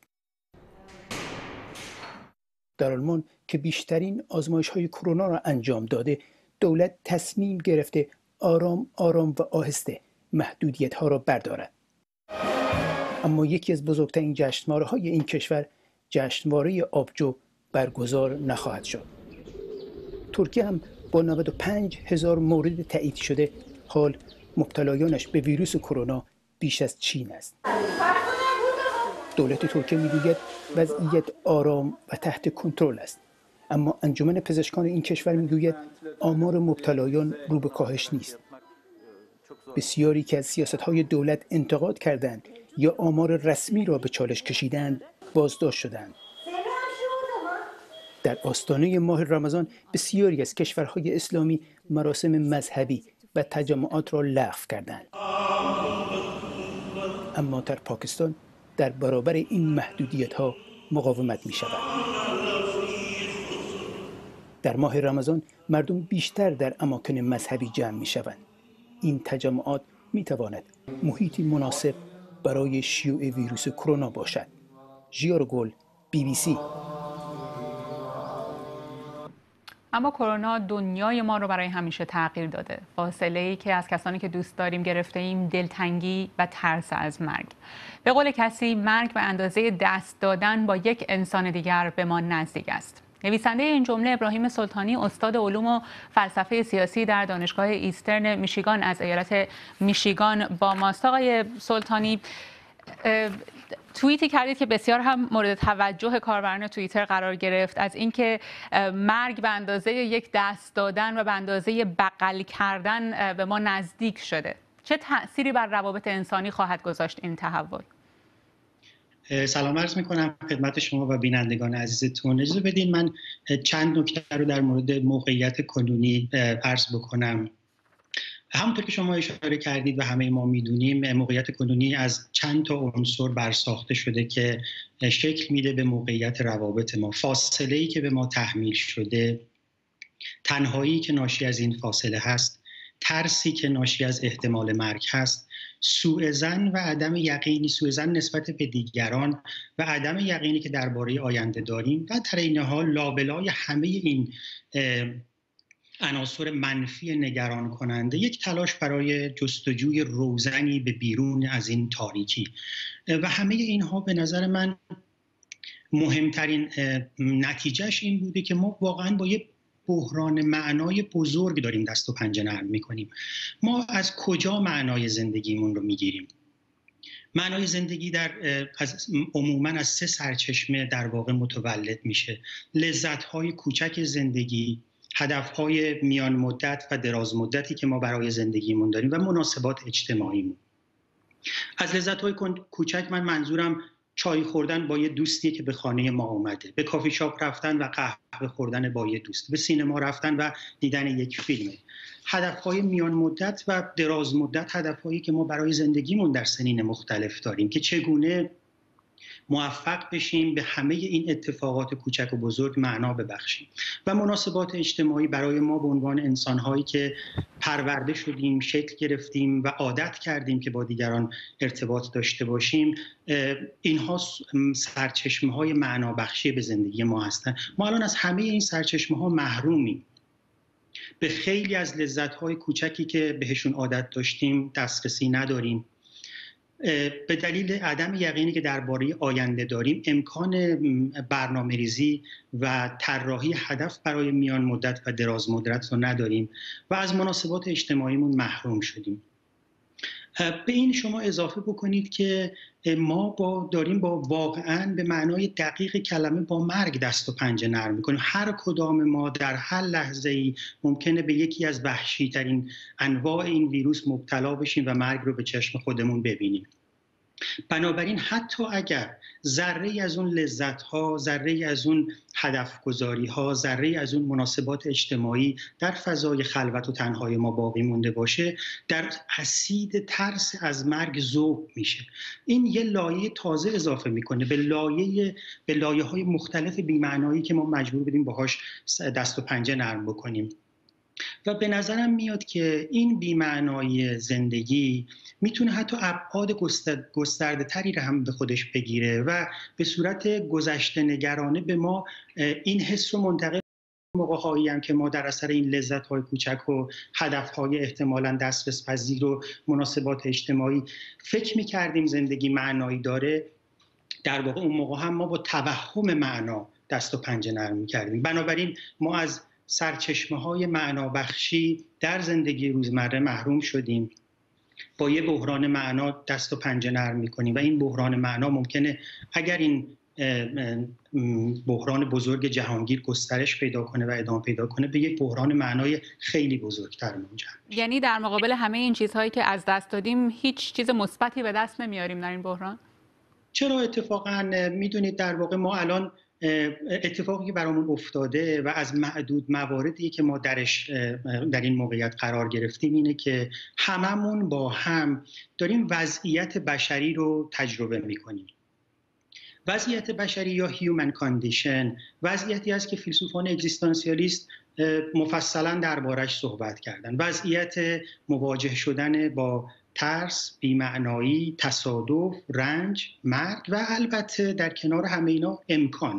در آلمان که بیشترین آزمایش‌های کرونا را انجام داده، دولت تصمیم گرفته آرام آرام و آهسته محدودیت‌ها را بردارد. اما یکی از بزرگترین جشنواره‌های این کشور، جشنواره آبجو، برگزار نخواهد شد. ترکیه هم با 95,000 مورد تایید شده، حال مبتلایانش به ویروس کرونا بیش از چین است. دولت ترکیه می‌گوید وضعیت آرام و تحت کنترل است، اما انجمن پزشکان این کشور می‌گوید آمار مبتلایان رو به کاهش نیست. بسیاری که از سیاست‌های دولت انتقاد کردند یا آمار رسمی را به چالش کشیدند، بازداشت شدند. در آستانه ماه رمضان بسیاری از کشورهای اسلامی مراسم مذهبی و تجمعات را لغو کردند. اما در پاکستان در برابر این محدودیت‌ها مقاومت می‌شود. در ماه رمضان مردم بیشتر در اماکن مذهبی جمع می‌شوند. این تجمعات می‌تواند محیطی مناسب برای شیوع ویروس کرونا باشد. ژیار گل، BBC. اما کرونا دنیای ما رو برای همیشه تغییر داده. فاصله‌ای که از کسانی که دوست داریم گرفته ایم، دلتنگی و ترس از مرگ. به قول کسی، مرگ به اندازه دست دادن با یک انسان دیگر به ما نزدیک است. نویسنده این جمله ابراهیم سلطانی، استاد علوم و فلسفه سیاسی در دانشگاه ایسترن میشیگان از ایالت میشیگان با ماست. آقای سلطانی، توییتی کردید که بسیار هم مورد توجه کاربران توییتر قرار گرفت، از اینکه مرگ به اندازه یک دست دادن و به اندازه بغل کردن به ما نزدیک شده. چه تأثیری بر روابط انسانی خواهد گذاشت این تحول؟ سلام عرض می‌کنم خدمت شما و بینندگان عزیزتون. اجازه بدین من چند نکته رو در مورد موقعیت کنونی عرض بکنم. همونطور که شما اشاره کردید و همه ما میدونیم، موقعیت کنونی از چند تا عنصر برساخته شده که شکل میده به موقعیت روابط ما. فاصله‌ای که به ما تحمیل شده، تنهایی که ناشی از این فاصله هست، ترسی که ناشی از احتمال مرگ هست، سوء ظن و عدم یقینی، سوء ظن نسبت به دیگران و عدم یقینی که درباره آینده داریم و در این حال لابلای همه این عناصر منفی نگران کننده یک تلاش برای جستجوی روزنی به بیرون از این تاریکی و همه اینها به نظر من مهمترین نتیجهش این بوده که ما واقعا با یک بحران معنای بزرگ داریم دست و پنجه نرم میکنیم. ما از کجا معنای زندگیمون رو میگیریم؟ معنای زندگی عموماً از 3 سرچشمه در واقع متولد میشه: لذت‌های کوچک زندگی، هدف‌های میان مدت و دراز مدتی که ما برای زندگیمون داریم و مناسبات اجتماعیمون. از لذت‌های کوچک من منظورم چای خوردن با یه دوستی که به خانه ما اومده، به کافی شاپ رفتن و قهوه خوردن با یه دوست، به سینما رفتن و دیدن یک فیلمه. هدف‌های میان مدت و دراز مدت، هدف‌هایی که ما برای زندگیمون در سنین مختلف داریم که چگونه موفق بشیم به همه این اتفاقات کوچک و بزرگ معنا ببخشیم و مناسبات اجتماعی برای ما به عنوان انسان‌هایی که پرورده شدیم، شکل گرفتیم و عادت کردیم که با دیگران ارتباط داشته باشیم. اینها سرچشمه‌های معنا بخشی به زندگی ما هستند. ما الان از همه این سرچشمه‌ها محرومیم. به خیلی از لذت‌های کوچکی که بهشون عادت داشتیم دسترسی نداریم. به دلیل عدم یقینی که درباره آینده داریم، امکان برنامه‌ریزی و طراحی هدف برای میان مدت و دراز مدت رو نداریم و از مناسبات اجتماعیمون محروم شدیم. به این شما اضافه بکنید که ما داریم با واقعاً به معنای دقیق کلمه با مرگ دست و پنجه نرم می‌کنیم. هر کدام ما در هر لحظه‌ای ممکنه به یکی از وحشی‌ترین انواع این ویروس مبتلا بشیم و مرگ رو به چشم خودمون ببینیم. بنابراین حتی اگر ذره از اون لذت‌ها، ذره از اون هدف‌گذاری‌ها، ذره از اون مناسبات اجتماعی در فضای خلوت و تنهای ما باقی مونده باشه، در اسید ترس از مرگ ذوب میشه. این یه لایه تازه اضافه میکنه به لایه‌های مختلف بی‌معنایی که ما مجبور بودیم باهاش دست و پنجه نرم بکنیم. و به نظرم میاد که این بی‌معنایی زندگی میتونه حتی ابعاد گسترده تری رو هم به خودش بگیره و به صورت گذشته نگرانه به ما این حس رو منتقل موقع‌هایی هم که ما در اثر این لذت‌های کوچک و هدف‌های احتمالاً دسترس‌پذیر و مناسبات اجتماعی فکر می‌کردیم زندگی معنایی داره، در واقع اون موقع هم ما با توهم معنا دست و پنجه نرم می‌کردیم. بنابراین ما از سرچشمه‌های معنابخشی در زندگی روزمره محروم شدیم. با یه بحران معنا دست و پنجه نرم می‌کنیم و این بحران معنا ممکنه اگر این بحران بزرگ جهانگیر گسترش پیدا کنه و ادامه پیدا کنه به یک بحران معنای خیلی بزرگتر منجر. یعنی در مقابل همه این چیزهایی که از دست دادیم هیچ چیز مثبتی به دست نمیاریم در این بحران؟ چرا اتفاقا میدونید در واقع ما الان اتفاقی که برامون افتاده و از معدود مواردی که ما در این موقعیت قرار گرفتیم اینه که هممون با هم داریم وضعیت بشری رو تجربه میکنیم. وضعیت بشری یا هیومن کاندیشن وضعیتی است که فیلسوفان اگزیستانسیالیست مفصلا دربارش صحبت کردن. وضعیت مواجه شدن با ترس، بی‌معنایی، تصادف، رنج، مرگ و البته در کنار همه اینا امکان.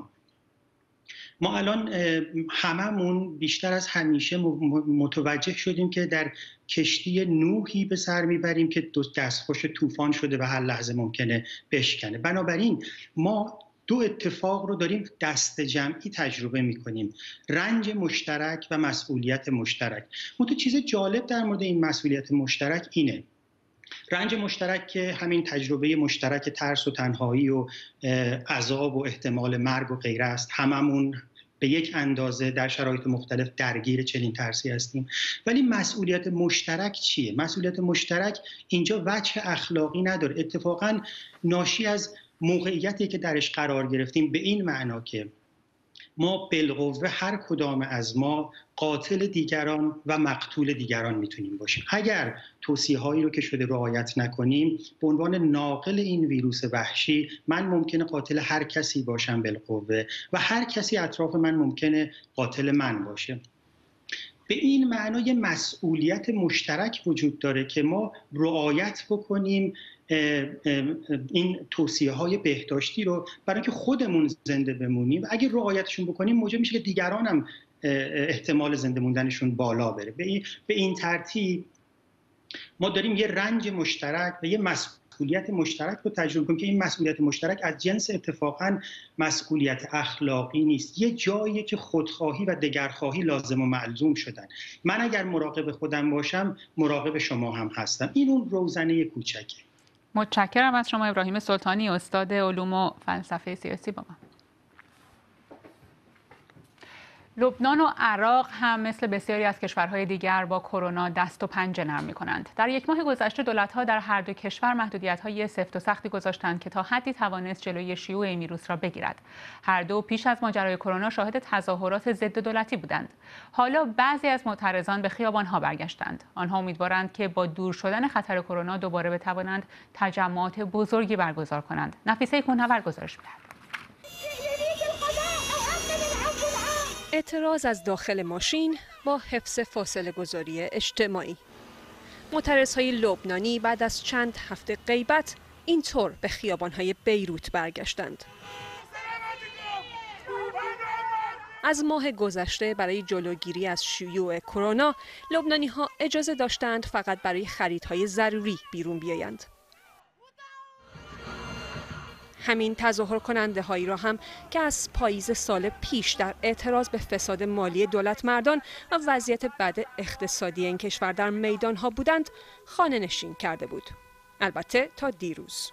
ما الان هممون بیشتر از همیشه متوجه شدیم که در کشتی نوحی به سر میبریم که دستخوش طوفان شده و هر لحظه ممکنه بشکنه. بنابراین ما دو اتفاق رو داریم دست جمعی تجربه میکنیم: رنج مشترک و مسئولیت مشترک. تو چیز جالب در مورد این مسئولیت مشترک اینه: رنج مشترک که همین تجربه مشترک ترس و تنهایی و عذاب و احتمال مرگ و غیره است. هممون به یک اندازه در شرایط مختلف درگیر چنین ترسی هستیم. ولی مسئولیت مشترک چیه؟ مسئولیت مشترک اینجا وجه اخلاقی نداره. اتفاقاً ناشی از موقعیتی که درش قرار گرفتیم، به این معنا که ما بالقوه هر کدام از ما قاتل دیگران و مقتول دیگران میتونیم باشیم. اگر توصیه‌هایی رو که شده رعایت نکنیم، به عنوان ناقل این ویروس وحشی من ممکنه قاتل هر کسی باشم بالقوه و هر کسی اطراف من ممکنه قاتل من باشه. به این معنا یه مسئولیت مشترک وجود داره که ما رعایت بکنیم این توصیه‌های بهداشتی رو برای اینکه خودمون زنده بمونیم و اگه رعایتشون بکنیم موجب میشه که دیگران هم احتمال زنده موندنشون بالا بره. به این ترتیب ما داریم یه رنج مشترک و یه مسئولیت مشترک رو تجربه کنیم که این مسئولیت مشترک از جنس اتفاقاً مسئولیت اخلاقی نیست. یه جاییه که خودخواهی و دگرخواهی لازم و ملزوم شدن. من اگر مراقب خودم باشم مراقب شما هم هستم. این اون روزنه کوچکه. متشکرم از شما ابراهیم سلطانی، استاد علوم و فلسفه سیاسی با ما. لبنان و عراق هم مثل بسیاری از کشورهای دیگر با کرونا دست و پنجه نرم می‌کنند. در یک ماه گذشته دولت‌ها در هر دو کشور محدودیت‌های سفت و سختی گذاشتند که تا حدی توانست جلوی شیوع این ویروس را بگیرد. هر دو پیش از ماجرای کرونا شاهد تظاهرات ضد دولتی بودند. حالا بعضی از معترضان به خیابان‌ها برگشتند. آنها امیدوارند که با دور شدن خطر کرونا دوباره بتوانند تجمعات بزرگی برگزار کنند. نفیسه کوهنورد گزارش می‌دهد. اعتراض از داخل ماشین با حفظ فاصله گذاری اجتماعی. معترضهای لبنانی بعد از چند هفته غیبت اینطور به خیابانهای بیروت برگشتند. از ماه گذشته برای جلوگیری از شیوع کرونا، لبنانی‌ها اجازه داشتند فقط برای خریدهای ضروری بیرون بیایند. همین تظاهر کننده هایی را هم که از پاییز سال پیش در اعتراض به فساد مالی دولت مردان و وضعیت بد اقتصادی این کشور در میدان ها بودند، خانه نشین کرده بود. البته تا دیروز.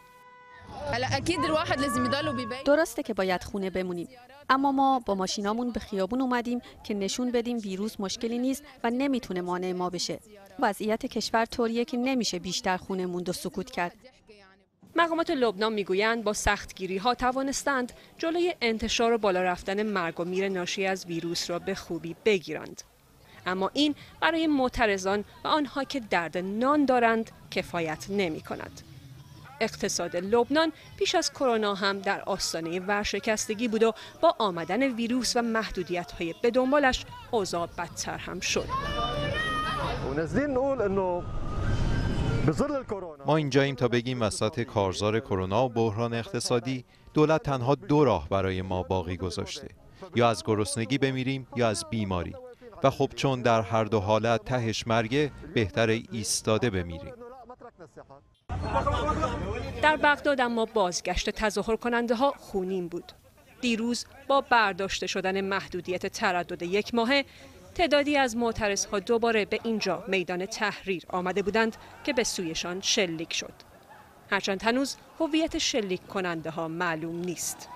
درسته که باید خونه بمونیم، اما ما با ماشینامون به خیابون اومدیم که نشون بدیم ویروس مشکلی نیست و نمیتونه مانع ما بشه. وضعیت کشور طوریه که نمیشه بیشتر خونه موند و سکوت کرد. مقامات لبنان میگویند با سختگیری‌ها توانستند جلوی انتشار و بالا رفتن مرگ و میر ناشی از ویروس را به خوبی بگیرند. اما این برای معترضان و آنها که درد نان دارند کفایت نمی‌کند. اقتصاد لبنان پیش از کرونا هم در آستانه ورشکستگی بود و با آمدن ویروس و محدودیت‌های به دنبالش اوضاع بدتر هم شد. ما اینجاییم تا بگیم وسط کارزار کرونا و بحران اقتصادی دولت تنها دو راه برای ما باقی گذاشته: یا از گرسنگی بمیریم یا از بیماری. و خب چون در هر دو حالت تهش مرگه، بهتر ایستاده بمیریم. در بغداد اما بازگشت تظاهر کننده ها خونین بود. دیروز با برداشته شدن محدودیت تردد 1 ماهه، تعدادی از معترضها دوباره به اینجا میدان تحریر آمده بودند که به سویشان شلیک شد. هرچند هنوز هویت شلیک کننده ها معلوم نیست.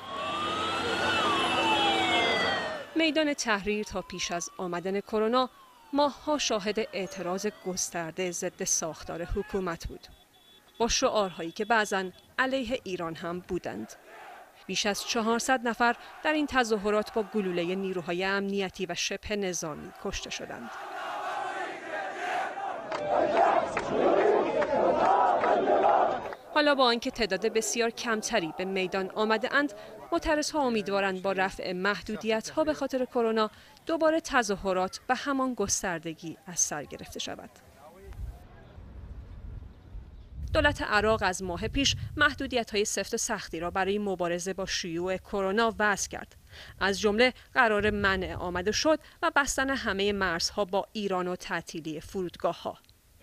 میدان تحریر تا پیش از آمدن کرونا ماه‌ها شاهد اعتراض گسترده ضد ساختار حکومت بود، با شعارهایی که بعضاً علیه ایران هم بودند. بیش از 400 نفر در این تظاهرات با گلوله نیروهای امنیتی و شبه نظامی کشته شدند. حالا با آنکه تعداد بسیار کمتری به میدان آمده اند، معترضها امیدوارند با رفع محدودیت‌ها به خاطر کرونا دوباره تظاهرات و همان گستردگی از سر گرفته شود. دولت عراق از ماه پیش محدودیت‌های سفت و سختی را برای مبارزه با شیوع کرونا وضع کرد. از جمله قرار منع آمد و شد و بستن همه مرزها با ایران و تعطیلی فرودگاه‌ها.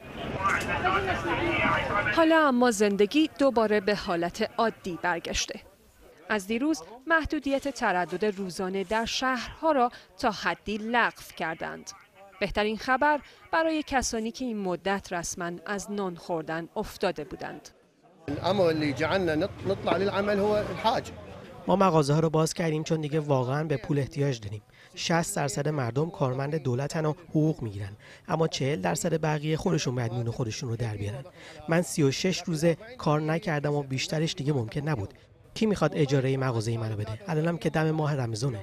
حالا اما زندگی دوباره به حالت عادی برگشته. از دیروز محدودیت تردد روزانه در شهرها را تا حدی لغو کردند. بهترین خبر برای کسانی که این مدت رسما از نان خوردن افتاده بودند. ما مغازه ها رو باز کردیم چون دیگه واقعا به پول احتیاج داریم. 60% مردم کارمند دولتن و حقوق میگیرن، اما 40% بقیه خودشون باید نون خودشون رو در بیارن. من 36 روزه کار نکردم و بیشترش دیگه ممکن نبود. کی میخواد اجاره مغازه منو بده؟ الانم که دم ماه رمضانه.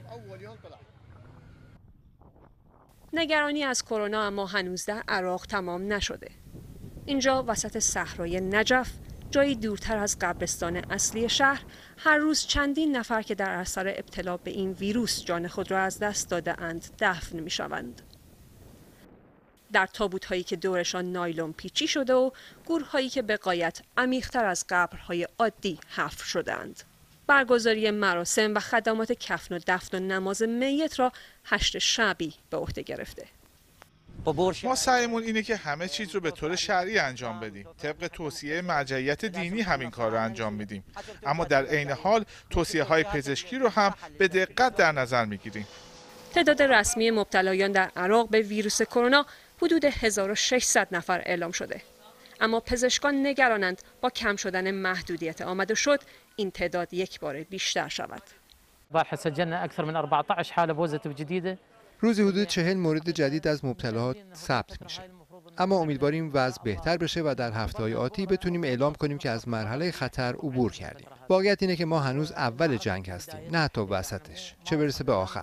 نگرانی از کرونا اما هنوز در عراق تمام نشده. اینجا وسط صحرای نجف، جایی دورتر از قبرستان اصلی شهر، هر روز چندین نفر که در اثر ابتلا به این ویروس جان خود را از دست داده اند دفن می شوند. در تابوت‌هایی که دورشان نایلون پیچی شده و گورهایی که به غایت عمیق‌تر از قبرهای عادی حفر شده‌اند. برگزاری مراسم و خدمات کفن و دفن و نماز میت را هشت شعبی به عهده گرفته. ما سعیمون اینه که همه چیز رو به طور شرعی انجام بدیم. طبق توصیه مرجعیت دینی همین کار رو انجام میدیم. اما در عین حال توصیه‌های پزشکی رو هم به دقت در نظر میگیریم. تعداد رسمی مبتلایان در عراق به ویروس کرونا حدود 1600 نفر اعلام شده. اما پزشکان نگرانند با کم شدن محدودیت آمد و شد این تعداد یک بار بیشتر شود. سجلنا اكثر من 14 حاله بوزيتيف جديده. روزی حدود 40 مورد جدید از مبتلاها ثبت میشه. اما امیدواریم وضع بهتر بشه و در هفته‌های آتی بتونیم اعلام کنیم که از مرحله خطر عبور کردیم. واقعیت اینه که ما هنوز اول جنگ هستیم، نه حتی وسطش، چه برسه به آخر.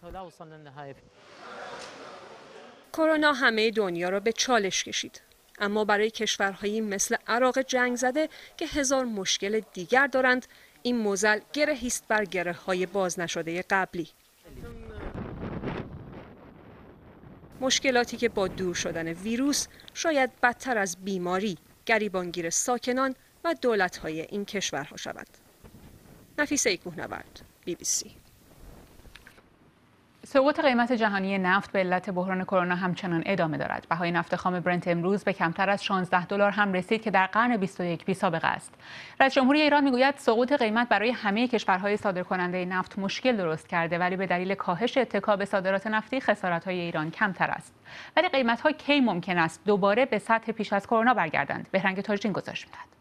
کرونا همه دنیا را به چالش کشید. اما برای کشورهایی مثل عراق جنگ زده که هزار مشکل دیگر دارند، این معضل گرهی است بر گره‌های باز نشده قبلی. مشکلاتی که با دور شدن ویروس شاید بدتر از بیماری گریبانگیر ساکنان و دولت‌های این کشورها شود. نفیسه کوهنورد، BBC. سقوط قیمت جهانی نفت به علت بحران کرونا همچنان ادامه دارد. بهای نفت خام برنت امروز به کمتر از $16 هم رسید که در قرن 21 بی‌سابقه است. رئیس جمهوری ایران میگوید سقوط قیمت برای همه کشورهای صادرکننده نفت مشکل درست کرده، ولی به دلیل کاهش اتکا به صادرات نفتی خسارت‌های ایران کمتر است. ولی قیمت‌ها کی ممکن است دوباره به سطح پیش از کرونا برگردند؟ بهرنگ تاج‌دین گزارش می‌دهد.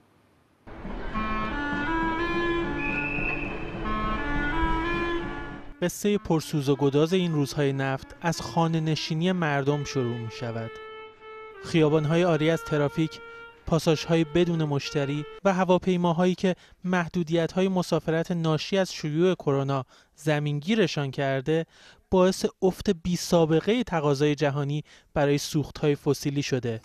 قصه پرسوز و گداز این روزهای نفت از خانه نشینی مردم شروع می شود. خیابان‌های عاری از ترافیک پاساژهای بدون مشتری و هواپیماهایی که محدودیت‌های مسافرت ناشی از شیوع کرونا زمینگیرشان کرده باعث افت بی‌سابقه تقاضای جهانی برای سوخت‌های فسیلی شده.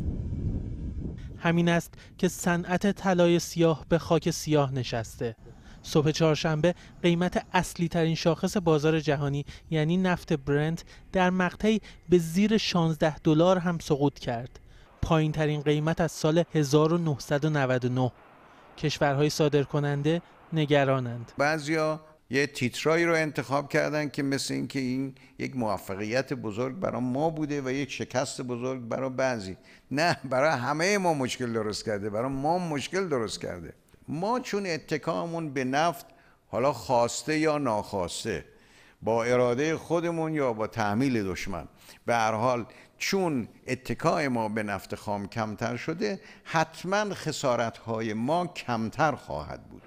همین است که صنعت طلای سیاه به خاک سیاه نشسته. صبح چهارشنبه قیمت اصلی ترین شاخص بازار جهانی یعنی نفت برنت در مقطعی به زیر 16 دلار هم سقوط کرد. پایین ترین قیمت از سال 1999. کشورهای صادرکننده نگرانند. بعضیا یه تیترایی رو انتخاب کردن که مثل این که این یک موفقیت بزرگ برای ما بوده و یک شکست بزرگ برای بعضی. نه، برای همه ما مشکل درست کرده، برای ما مشکل درست کرده. ما چون اتکامون به نفت، حالا خواسته یا ناخواسته، با اراده خودمون یا با تحمیل دشمن، به هر حال چون اتکای ما به نفت خام کمتر شده، حتما خسارت‌های ما کمتر خواهد بود.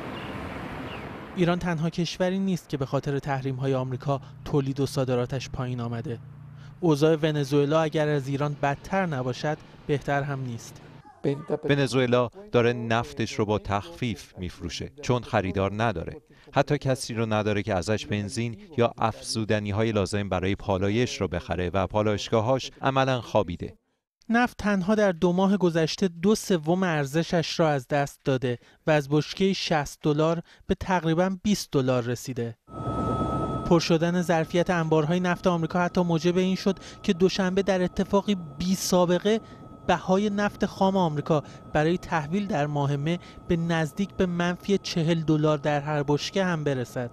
ایران تنها کشوری نیست که به خاطر تحریم‌های آمریکا تولید و صادراتش پایین آمده. اوضاع ونزوئلا اگر از ایران بدتر نباشد بهتر هم نیست. ونزوئلا داره نفتش رو با تخفیف میفروشه چون خریدار نداره. حتی کسی رو نداره که ازش بنزین یا افزودنی‌های لازم برای پالایش رو بخره و پالایشگاهاش عملاً خوابیده. نفت تنها در 2 ماه گذشته 2/3 ارزشش را از دست داده و از بشکه 60 دلار به تقریباً 20 دلار رسیده. پر شدن ظرفیت انبارهای نفت آمریکا حتی موجب این شد که دوشنبه در اتفاقی بی سابقه بهای نفت خام آمریکا برای تحویل در ماه مه به نزدیک به منفی 40 دلار در هر بشکه هم برسد.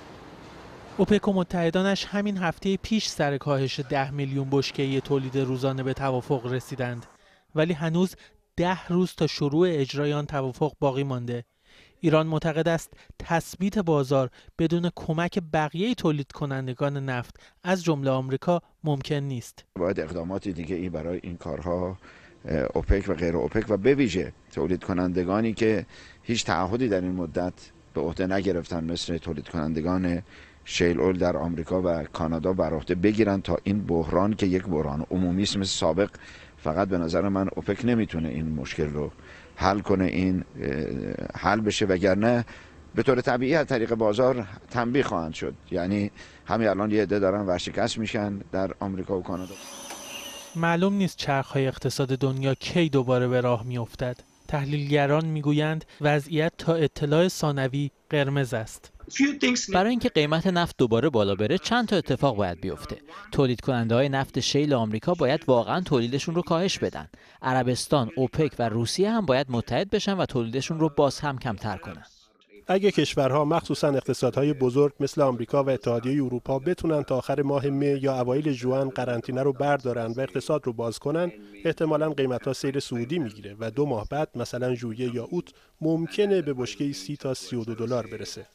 اوپک و متحدانش همین هفته پیش سر کاهش 10 میلیون بشکه تولید روزانه به توافق رسیدند، ولی هنوز 10 روز تا شروع اجرای آن توافق باقی مانده. ایران معتقد است تثبیت بازار بدون کمک بقیه تولید کنندگان نفت از جمله آمریکا ممکن نیست. باید اقدامات دیگه ای برای این کارها اوپک و غیر اوپک و به ویژه تولید کنندگانی که هیچ تعهدی در این مدت به عهده نگرفتن مثل تولید کنندگان شیل اول در آمریکا و کانادا بر عهده بگیرن تا این بحران که یک بحران عمومی است مثل سابق، فقط به نظر من اوپک نمیتونه این مشکل رو حل کنه، این حل بشه، وگرنه به طور طبیعی از طریق بازار تنبیه خواهند شد. یعنی همین الان یه عده دارن ورشکست میشن در آمریکا و کانادا. معلوم نیست چرخهای اقتصاد دنیا کی دوباره به راه میافتد. تحلیلگران میگویند وضعیت تا اطلاع ثانوی قرمز است. برای اینکه قیمت نفت دوباره بالا بره چند تا اتفاق باید بیفته. تولید کننده های نفت شیل آمریکا باید واقعا تولیدشون رو کاهش بدن. عربستان، اوپک و روسیه هم باید متحد بشن و تولیدشون رو باز هم کمتر کنن. اگه کشورها مخصوصا اقتصادهای بزرگ مثل آمریکا و اتحادیه اروپا بتونن تا آخر ماه می یا اوایل ژوئن قرنطینه رو بردارن و اقتصاد رو باز کنن، احتمالاً قیمت‌ها سیر صعودی میگیره و 2 ماه بعد مثلا ژوئیه یا اوت ممکنه به بشکه 30 تا 32 دلار برسه.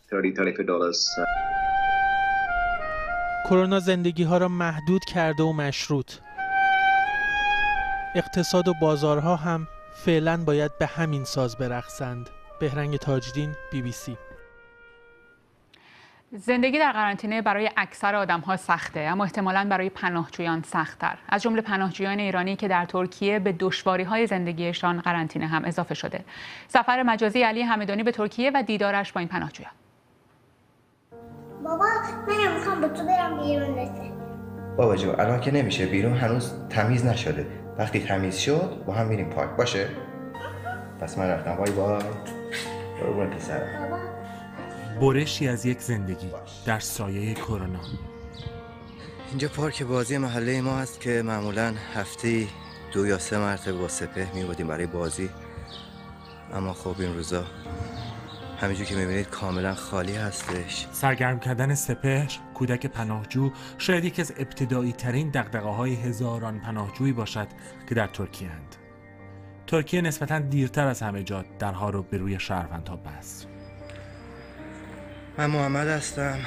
کرونا زندگی‌ها را محدود کرده و مشروط. اقتصاد و بازارها هم فعلاً باید به همین ساز برقصند. بهرنگ تاجدین، BBC. زندگی در قرنطینه برای اکثر آدم‌ها سخته، اما احتمالاً برای پناهجویان سخت‌تر. از جمله پناهجویان ایرانی که در ترکیه به دشواری‌های زندگیشان قرنطینه هم اضافه شده. سفر مجازی علی همدانی به ترکیه و دیدارش با این پناهجویان. بابا من میخوام با تو برم بیرون رسه. بابا جو الان که نمیشه، بیرون هنوز تمیز نشده. وقتی تمیز شد با هم میریم پارک، باشه؟ پس من رفتم. بای بای. قربون پسرم. برشی از یک زندگی در سایه کرونا. اینجا پارک بازی محله ما هست که معمولاً هفته 2 یا 3 مرتبه با سپهر می‌بودیم برای بازی، اما خب این روزا همینجور که می‌بینید کاملا خالی هستش. سرگرم کردن سپهر، کودک پناهجو، شاید یکی از ابتدایی ترین دغدغه‌های هزاران پناهجویی باشد که در ترکیه اند. ترکیه نسبتاً دیرتر از همه جا درها رو به روی شهروندها بست. من محمد هستم.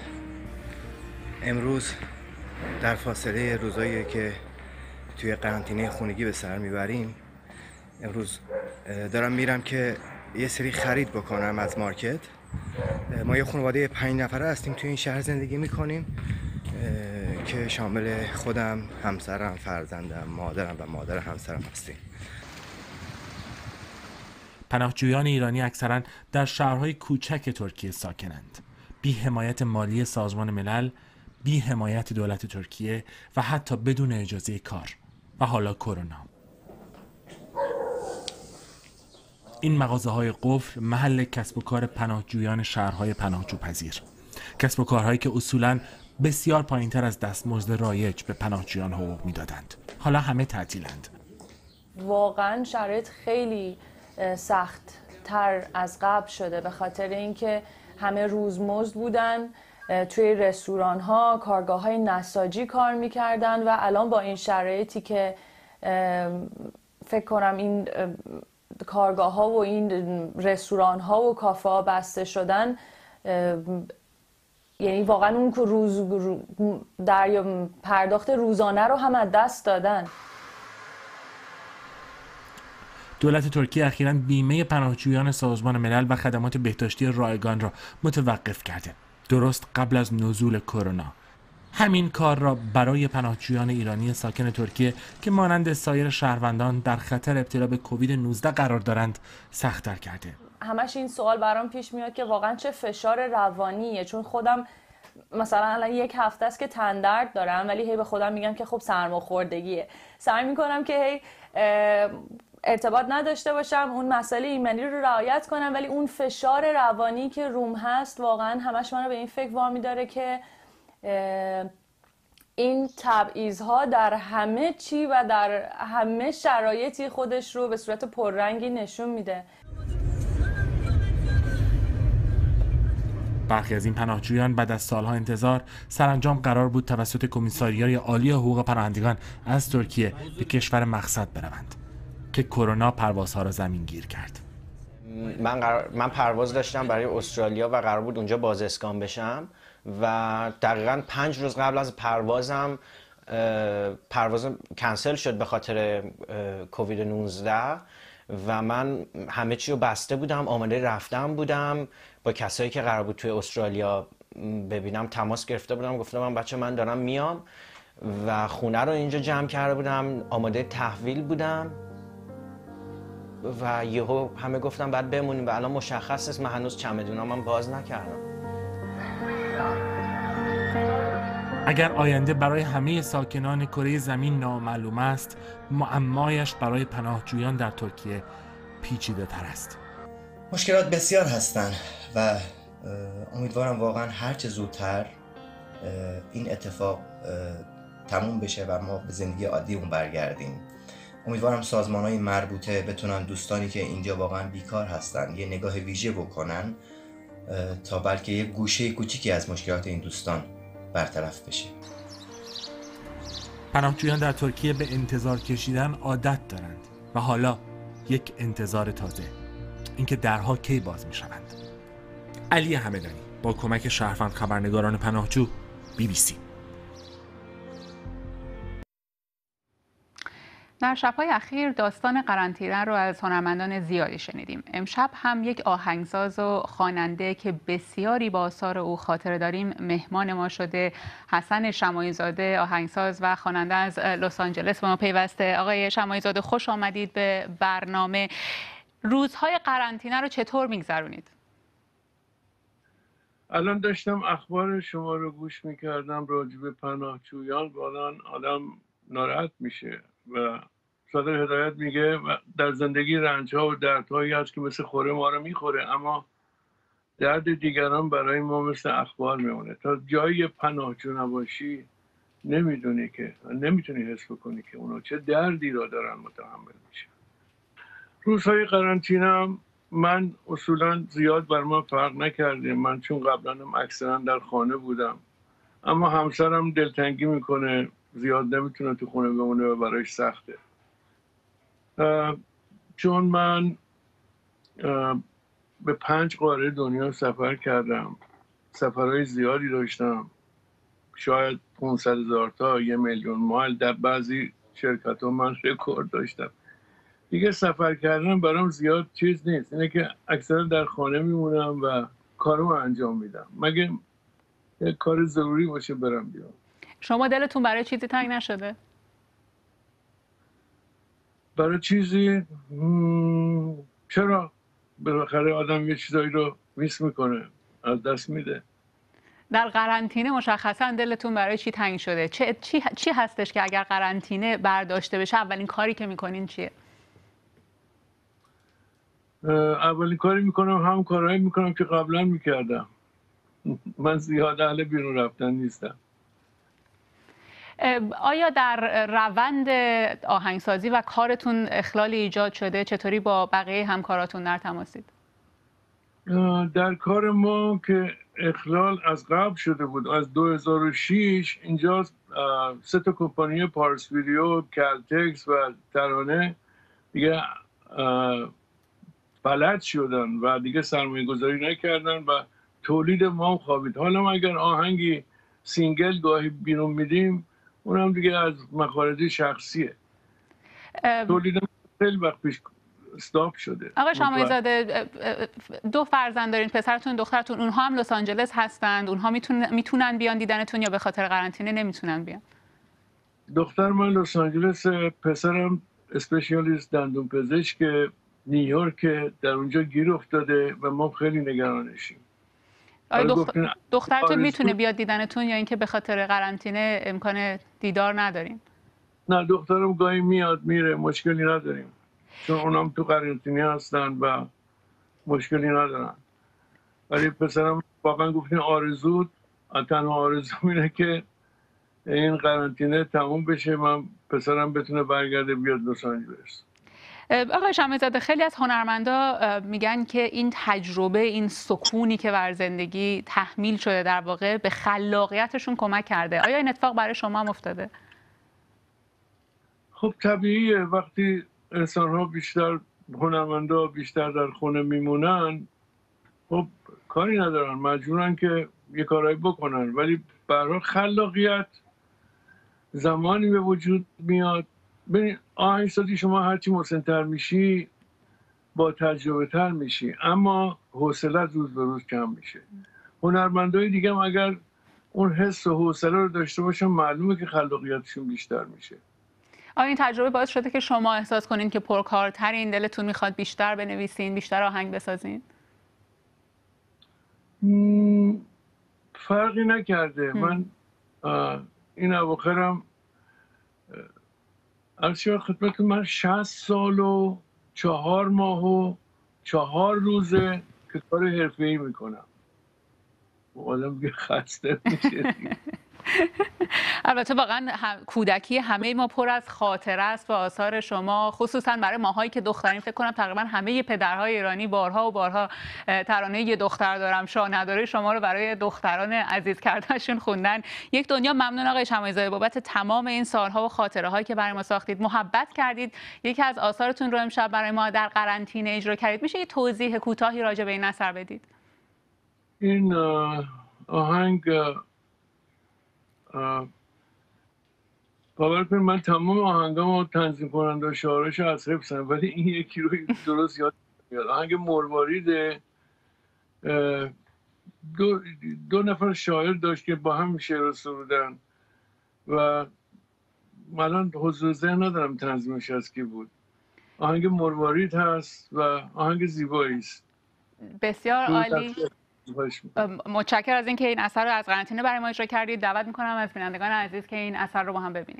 امروز در فاصله روزایی که توی قرنطینه خونگی به سر میبریم، امروز دارم میرم که یه سری خرید بکنم از مارکت. ما یه خانواده 5 نفره هستیم توی این شهر زندگی میکنیم که شامل خودم، همسرم، فرزندم، مادرم و مادر همسرم هستیم. پناهجویان ایرانی اکثراً در شهرهای کوچک ترکیه ساکنند. بی حمایت مالی سازمان ملل، بی حمایت دولت ترکیه و حتی بدون اجازه کار. و حالا کرونا. این مغازه‌های قفل محل کسب و کار پناهجویان شهرهای پناهجوپذیر. کسب و کارهایی که اصولاً بسیار پایین‌تر از دستمزد رایج به پناهجویان حقوق می‌دادند. حالا همه تعطیلند. واقعاً شرایط خیلی سخت تر از قبل شده به خاطر اینکه همه روزمزد بودن، توی رستوران ها، کارگاه های نساجی کار میکردن و الان با این شرایطی که فکر کنم این کارگاه ها و این رستوران ها و کافه ها بسته شدن، یعنی واقعا اون که پرداخت روزانه رو هم از دست دادن. دولت ترکیه اخیراً بیمه پناهجویان سازمان ملل و خدمات بهداشتی رایگان را متوقف کرده، درست قبل از نزول کرونا. همین کار را برای پناهجویان ایرانی ساکن ترکیه که مانند سایر شهروندان در خطر ابتلا به کووید 19 قرار دارند سخت‌تر کرده. همش این سوال برام پیش میاد که واقعا چه فشار روانیه، چون خودم مثلا الان یک هفته است که تن درد دارم ولی هی به خودم میگم که خب سرماخوردگیه. سعی میکنم که هی ارتباط نداشته باشم، اون مسئله ایمنی رو رعایت کنم، ولی اون فشار روانی که روم هست واقعا همش منو به این فکر وامی داره که این تبعیض‌ها در همه چی و در همه شرایطی خودش رو به صورت پررنگی نشون میده. برخی از این پناهجویان بعد از سالها انتظار سرانجام قرار بود توسط کمیساریای عالی حقوق پناهندگان از ترکیه به کشور مقصد بروند که کرونا پروازها را زمینگیر کرد. من پرواز داشتم برای استرالیا و قرار بود اونجا بازاسکان بشم و دقیقاً 5 روز قبل از پروازم کنسل شد به خاطر کووید 19 و من همه چی رو بسته بودم، آماده رفتن بودم. با کسایی که قرار بود توی استرالیا ببینم تماس گرفته بودم، گفتم من بچه من دارم میام و خونه رو اینجا جمع کرده بودم، آماده تحویل بودم و یهو همه گفتم بعد بمونیم و الان مشخص است من هنوز چمدونامو باز نکردم. اگر آینده برای همه ساکنان کره زمین نامعلوم است، معمایش برای پناهجویان در ترکیه پیچیده تر است. مشکلات بسیار هستند و امیدوارم واقعا هرچه زودتر این اتفاق تموم بشه و ما به زندگی عادیمون برگردیم. امیدوارم سازمان‌های مربوطه بتونن دوستانی که اینجا واقعا بیکار هستن یه نگاه ویژه بکنن تا بلکه یه گوشه کوچیکی از مشکلات این دوستان برطرف بشه. پناهجویان در ترکیه به انتظار کشیدن عادت دارند و حالا یک انتظار تازه، اینکه درها کی باز می‌شوند. علی همدانی با کمک شهروند خبرنگاران پناهجو، BBC. در شب‌های اخیر داستان قرنطینه رو از هنرمندان زیادی شنیدیم. امشب هم یک آهنگساز و خواننده که بسیاری با آثار او خاطره داریم مهمان ما شده. حسن شماعی زاده، آهنگساز و خواننده از لس آنجلس به ما پیوسته. آقای شماعی زاده خوش آمدید به برنامه. روزهای قرنطینه رو چطور میگذرونید؟ الان داشتم اخبار شما رو گوش میکردم راجع به پناهجویان. واقعا آدم ناراحت میشه و صادر هدایت میگه در زندگی رنج‌ها و دردهایی هست که مثل خوره ما رو میخوره، اما درد دیگران برای ما مثل اخبار میمونه. تا جایی پناهجو نباشی نمیتونی حس بکنی که اونا چه دردی را دارن متحمل میشن. روزهای قرنطینه من اصولا زیاد بر من فرق نکرده، من چون قبلا اکثرا در خانه بودم، اما همسرم دلتنگی میکنه، زیاد نمیتونه تو خونه بمونه و برایش سخته. چون من به 5 قاره دنیا سفر کردم، سفرهای زیادی داشتم، شاید 500,000 تا 1,000,000 مایل. در بعضی شرکت ها من رکورد داشتم. دیگه سفر کردن برام زیاد چیز نیست، اینه که اکثرا در خانه میمونم و کارمو انجام میدم، مگه یک کار ضروری باشه برم بیام. شما دلتون برای چیزی تنگ نشده؟ برای چیزی؟ چرا؟ بالاخره آدم یه چیزایی رو میس میکنه، از دست میده. در قرنطینه مشخصا دلتون برای چی تنگ شده؟ چی هستش که اگر قرنطینه برداشته بشه اولین کاری که میکنین چیه؟ اولین کاری میکنم هم کارهایی میکنم که قبلا میکردم. من زیاد اهل بیرون رفتن نیستم. آیا در روند آهنگسازی و کارتون اخلالی ایجاد شده؟ چطوری با بقیه همکاراتون در تماسید؟ در کار ما که اخلال از قبل شده بود، از 2006 اینجا 3 تا کمپانی پارس ویدیو، کالتکس و ترانه دیگه فلج شدن و دیگه سرمایه گذاری نکردن و تولید ما خوابید. حالا اگر آهنگی سینگل گاهی بیرون میدیم اونم دیگه از مخارج شخصیه. تولید خیلی وقت پیش استاپ شده. آقای شماعی زاده 2 فرزند دارین، پسرتون دخترتون، اونها هم لس آنجلس هستند، اونها میتونن بیان دیدنتون یا به خاطر قرنطینه نمیتونن بیان؟ دختر من لس آنجلس، پسرم اسپشیالیست دندون پزشک نیویورک، در اونجا گیر افتاده و ما خیلی نگرانشیم. دخترتون میتونه بیاد دیدنتون یا اینکه به خاطر قرنطینه امکان دیدار ندارین؟ نه، دخترم گاهی میاد میره، مشکلی نداریم، چون اونم تو قرنطینه هستن و مشکلی ندارن. ولی پسرم واقعا گفتین آرزو، تنها آرزو اینه که این قرنطینه تموم بشه، من پسرم بتونه برگرده بیاد لس آنجلس. آقای شماعی زاده، خیلی از هنرمندا میگن که این تجربه، این سکونی که بر زندگی تحمیل شده در واقع به خلاقیتشون کمک کرده. آیا این اتفاق برای شما هم افتاده؟ خب طبیعیه، وقتی انسان‌ها بیشتر، هنرمندا بیشتر در خونه میمونن، خب کاری ندارن، مجبورن که یه کارایی بکنن. ولی به هر حال خلاقیت زمانی به وجود میاد. ببین آهنگسازی شما هرچی مسن‌تر میشی با تجربه تر میشی، اما حوصله‌ات روز به روز کم میشه. هنرمندای دیگه هم اگر اون حس و حوصله رو داشته باشن معلومه که خلاقیتشون بیشتر میشه. آیا این تجربه باعث شده که شما احساس کنین که پرکارترین، دلتون میخواد بیشتر بنویسین، بیشتر آهنگ بسازین؟ فرقی نکرده. من این اواخرم عرض خدمتتون، من 60 سال و 4 ماه و 4 روزه که کار حرفه‌ای میکنم. آدم دیگه خسته میشه. البته واقعا کودکی همه ما پر از خاطره است و آثار شما، خصوصا برای ماهایی که دخترین. فکر کنم تقریبا همه پدرهای ایرانی بارها و بارها ترانه یه دختر دارم شاه نداره شما رو برای دختران عزیز کردنشون خوندن. یک دنیا ممنون آقای شماعی زاده بابت تمام این سالها و خاطره هایی که برای ما ساختید، محبت کردید. یکی از آثارتون رو امشب برای ما در قرنطینه اجرا کردید. میشه یه توضیح کوتاهی راجع به این اثر بدید؟ این آهنگ باور کنید من تمام آهنگامو تنظیم کننده و شاعرش از حفظم، ولی این یکی رو درست یاد میاد. آهنگ مروارید دو نفر شاعر داشت که با هم شعر سرودن و من حضور ذهن ندارم تنظیمش از کی بود. آهنگ مروارید هست و آهنگ زیبایی است. بسیار عالی. متشکرم از اینکه این اثر رو از قرنطینه برای ما اجرا کردید. دعوت میکنم از بینندگان عزیز که این اثر رو با هم ببینیم.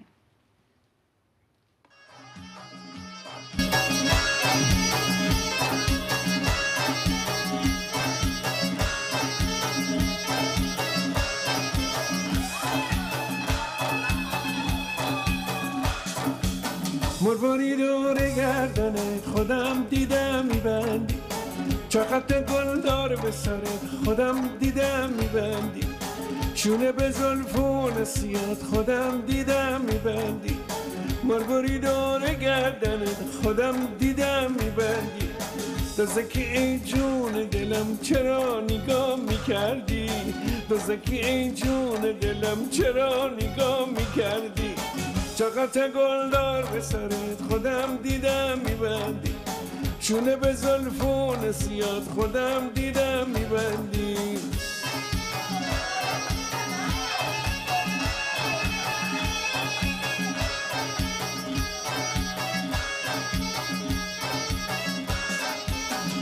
مرواری دور گردنت خودم دیدم میبندی، چقدر گل داره به سرت خودم دیدم میبندی، شونه به زلفون سیاد خودم دیدم میبندی، مرواری دور گردنت خودم دیدم میبندی، دوزکی ای جون دلم چرا نگاه میکردی، دوزکی ای جون دلم چرا نگاه میکردی، چقدر گل دار به سرت خودم دیدم میبندی، شونه به زلفون سیاد خودم دیدم میبندی.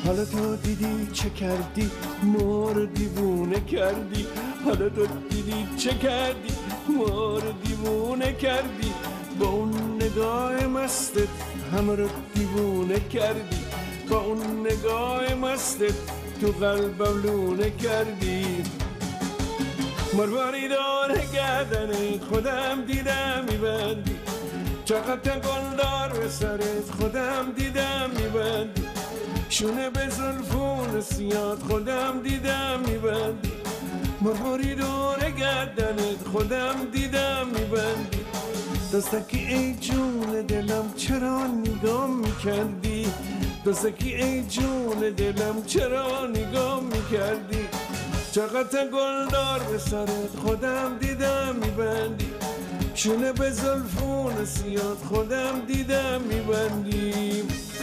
حالا تو دیدی چه کردی مور دیوونه کردی حالا تو دیدی چه کردی مور دیوونه کردی با اون نگاه مستت همه رو دیوونه کردی با اون نگاه مستت تو قلبم لونه کردی مرواری داره گردنت خودم دیدم میبندی چقدر گلدار به سرت خودم دیدم میبندی شونه به زلفون سیاد خودم دیدم میبندی مرواری داره گردنت خودم دیدم میبندی دستکی ای جون دلم چرا نگاه میکردی دستکی ای جون دلم چرا نگاه میکردی چقدر گلدار به سرت خودم دیدم میبندی شونه به زلفون سیاد خودم دیدم میبندی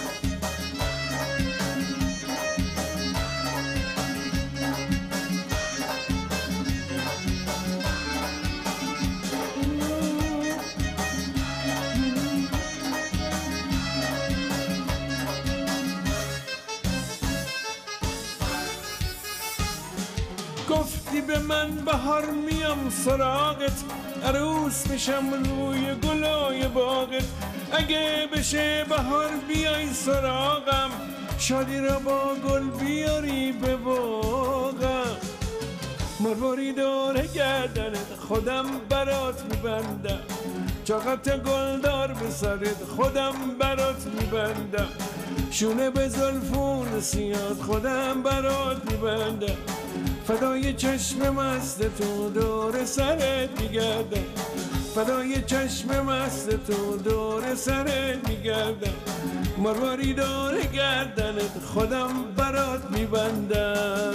گفتی به من بهار میام سراغت عروس میشم روی گلای باغت اگه بشه بهار بیای سراغم شادی را با گل بیاری به باغم مرواری داره گردنت خودم برات میبندم چقدر گلدار به سرت خودم برات میبندم شونه به زلفون سیاد خودم برات میبندم فدای چشم مست تو دور سرت میگردم فدای چشم مست تو دور سرت میگردم مرواری داره گردنت خودم برات میبندم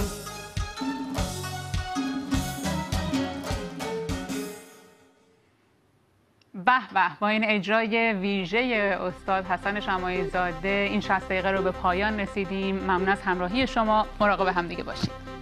به به، با این اجرای ویژه استاد حسن شماعی زاده این 60 دقیقه رو به پایان رسیدیم. ممنون از همراهی شما. مراقب همدیگه باشید.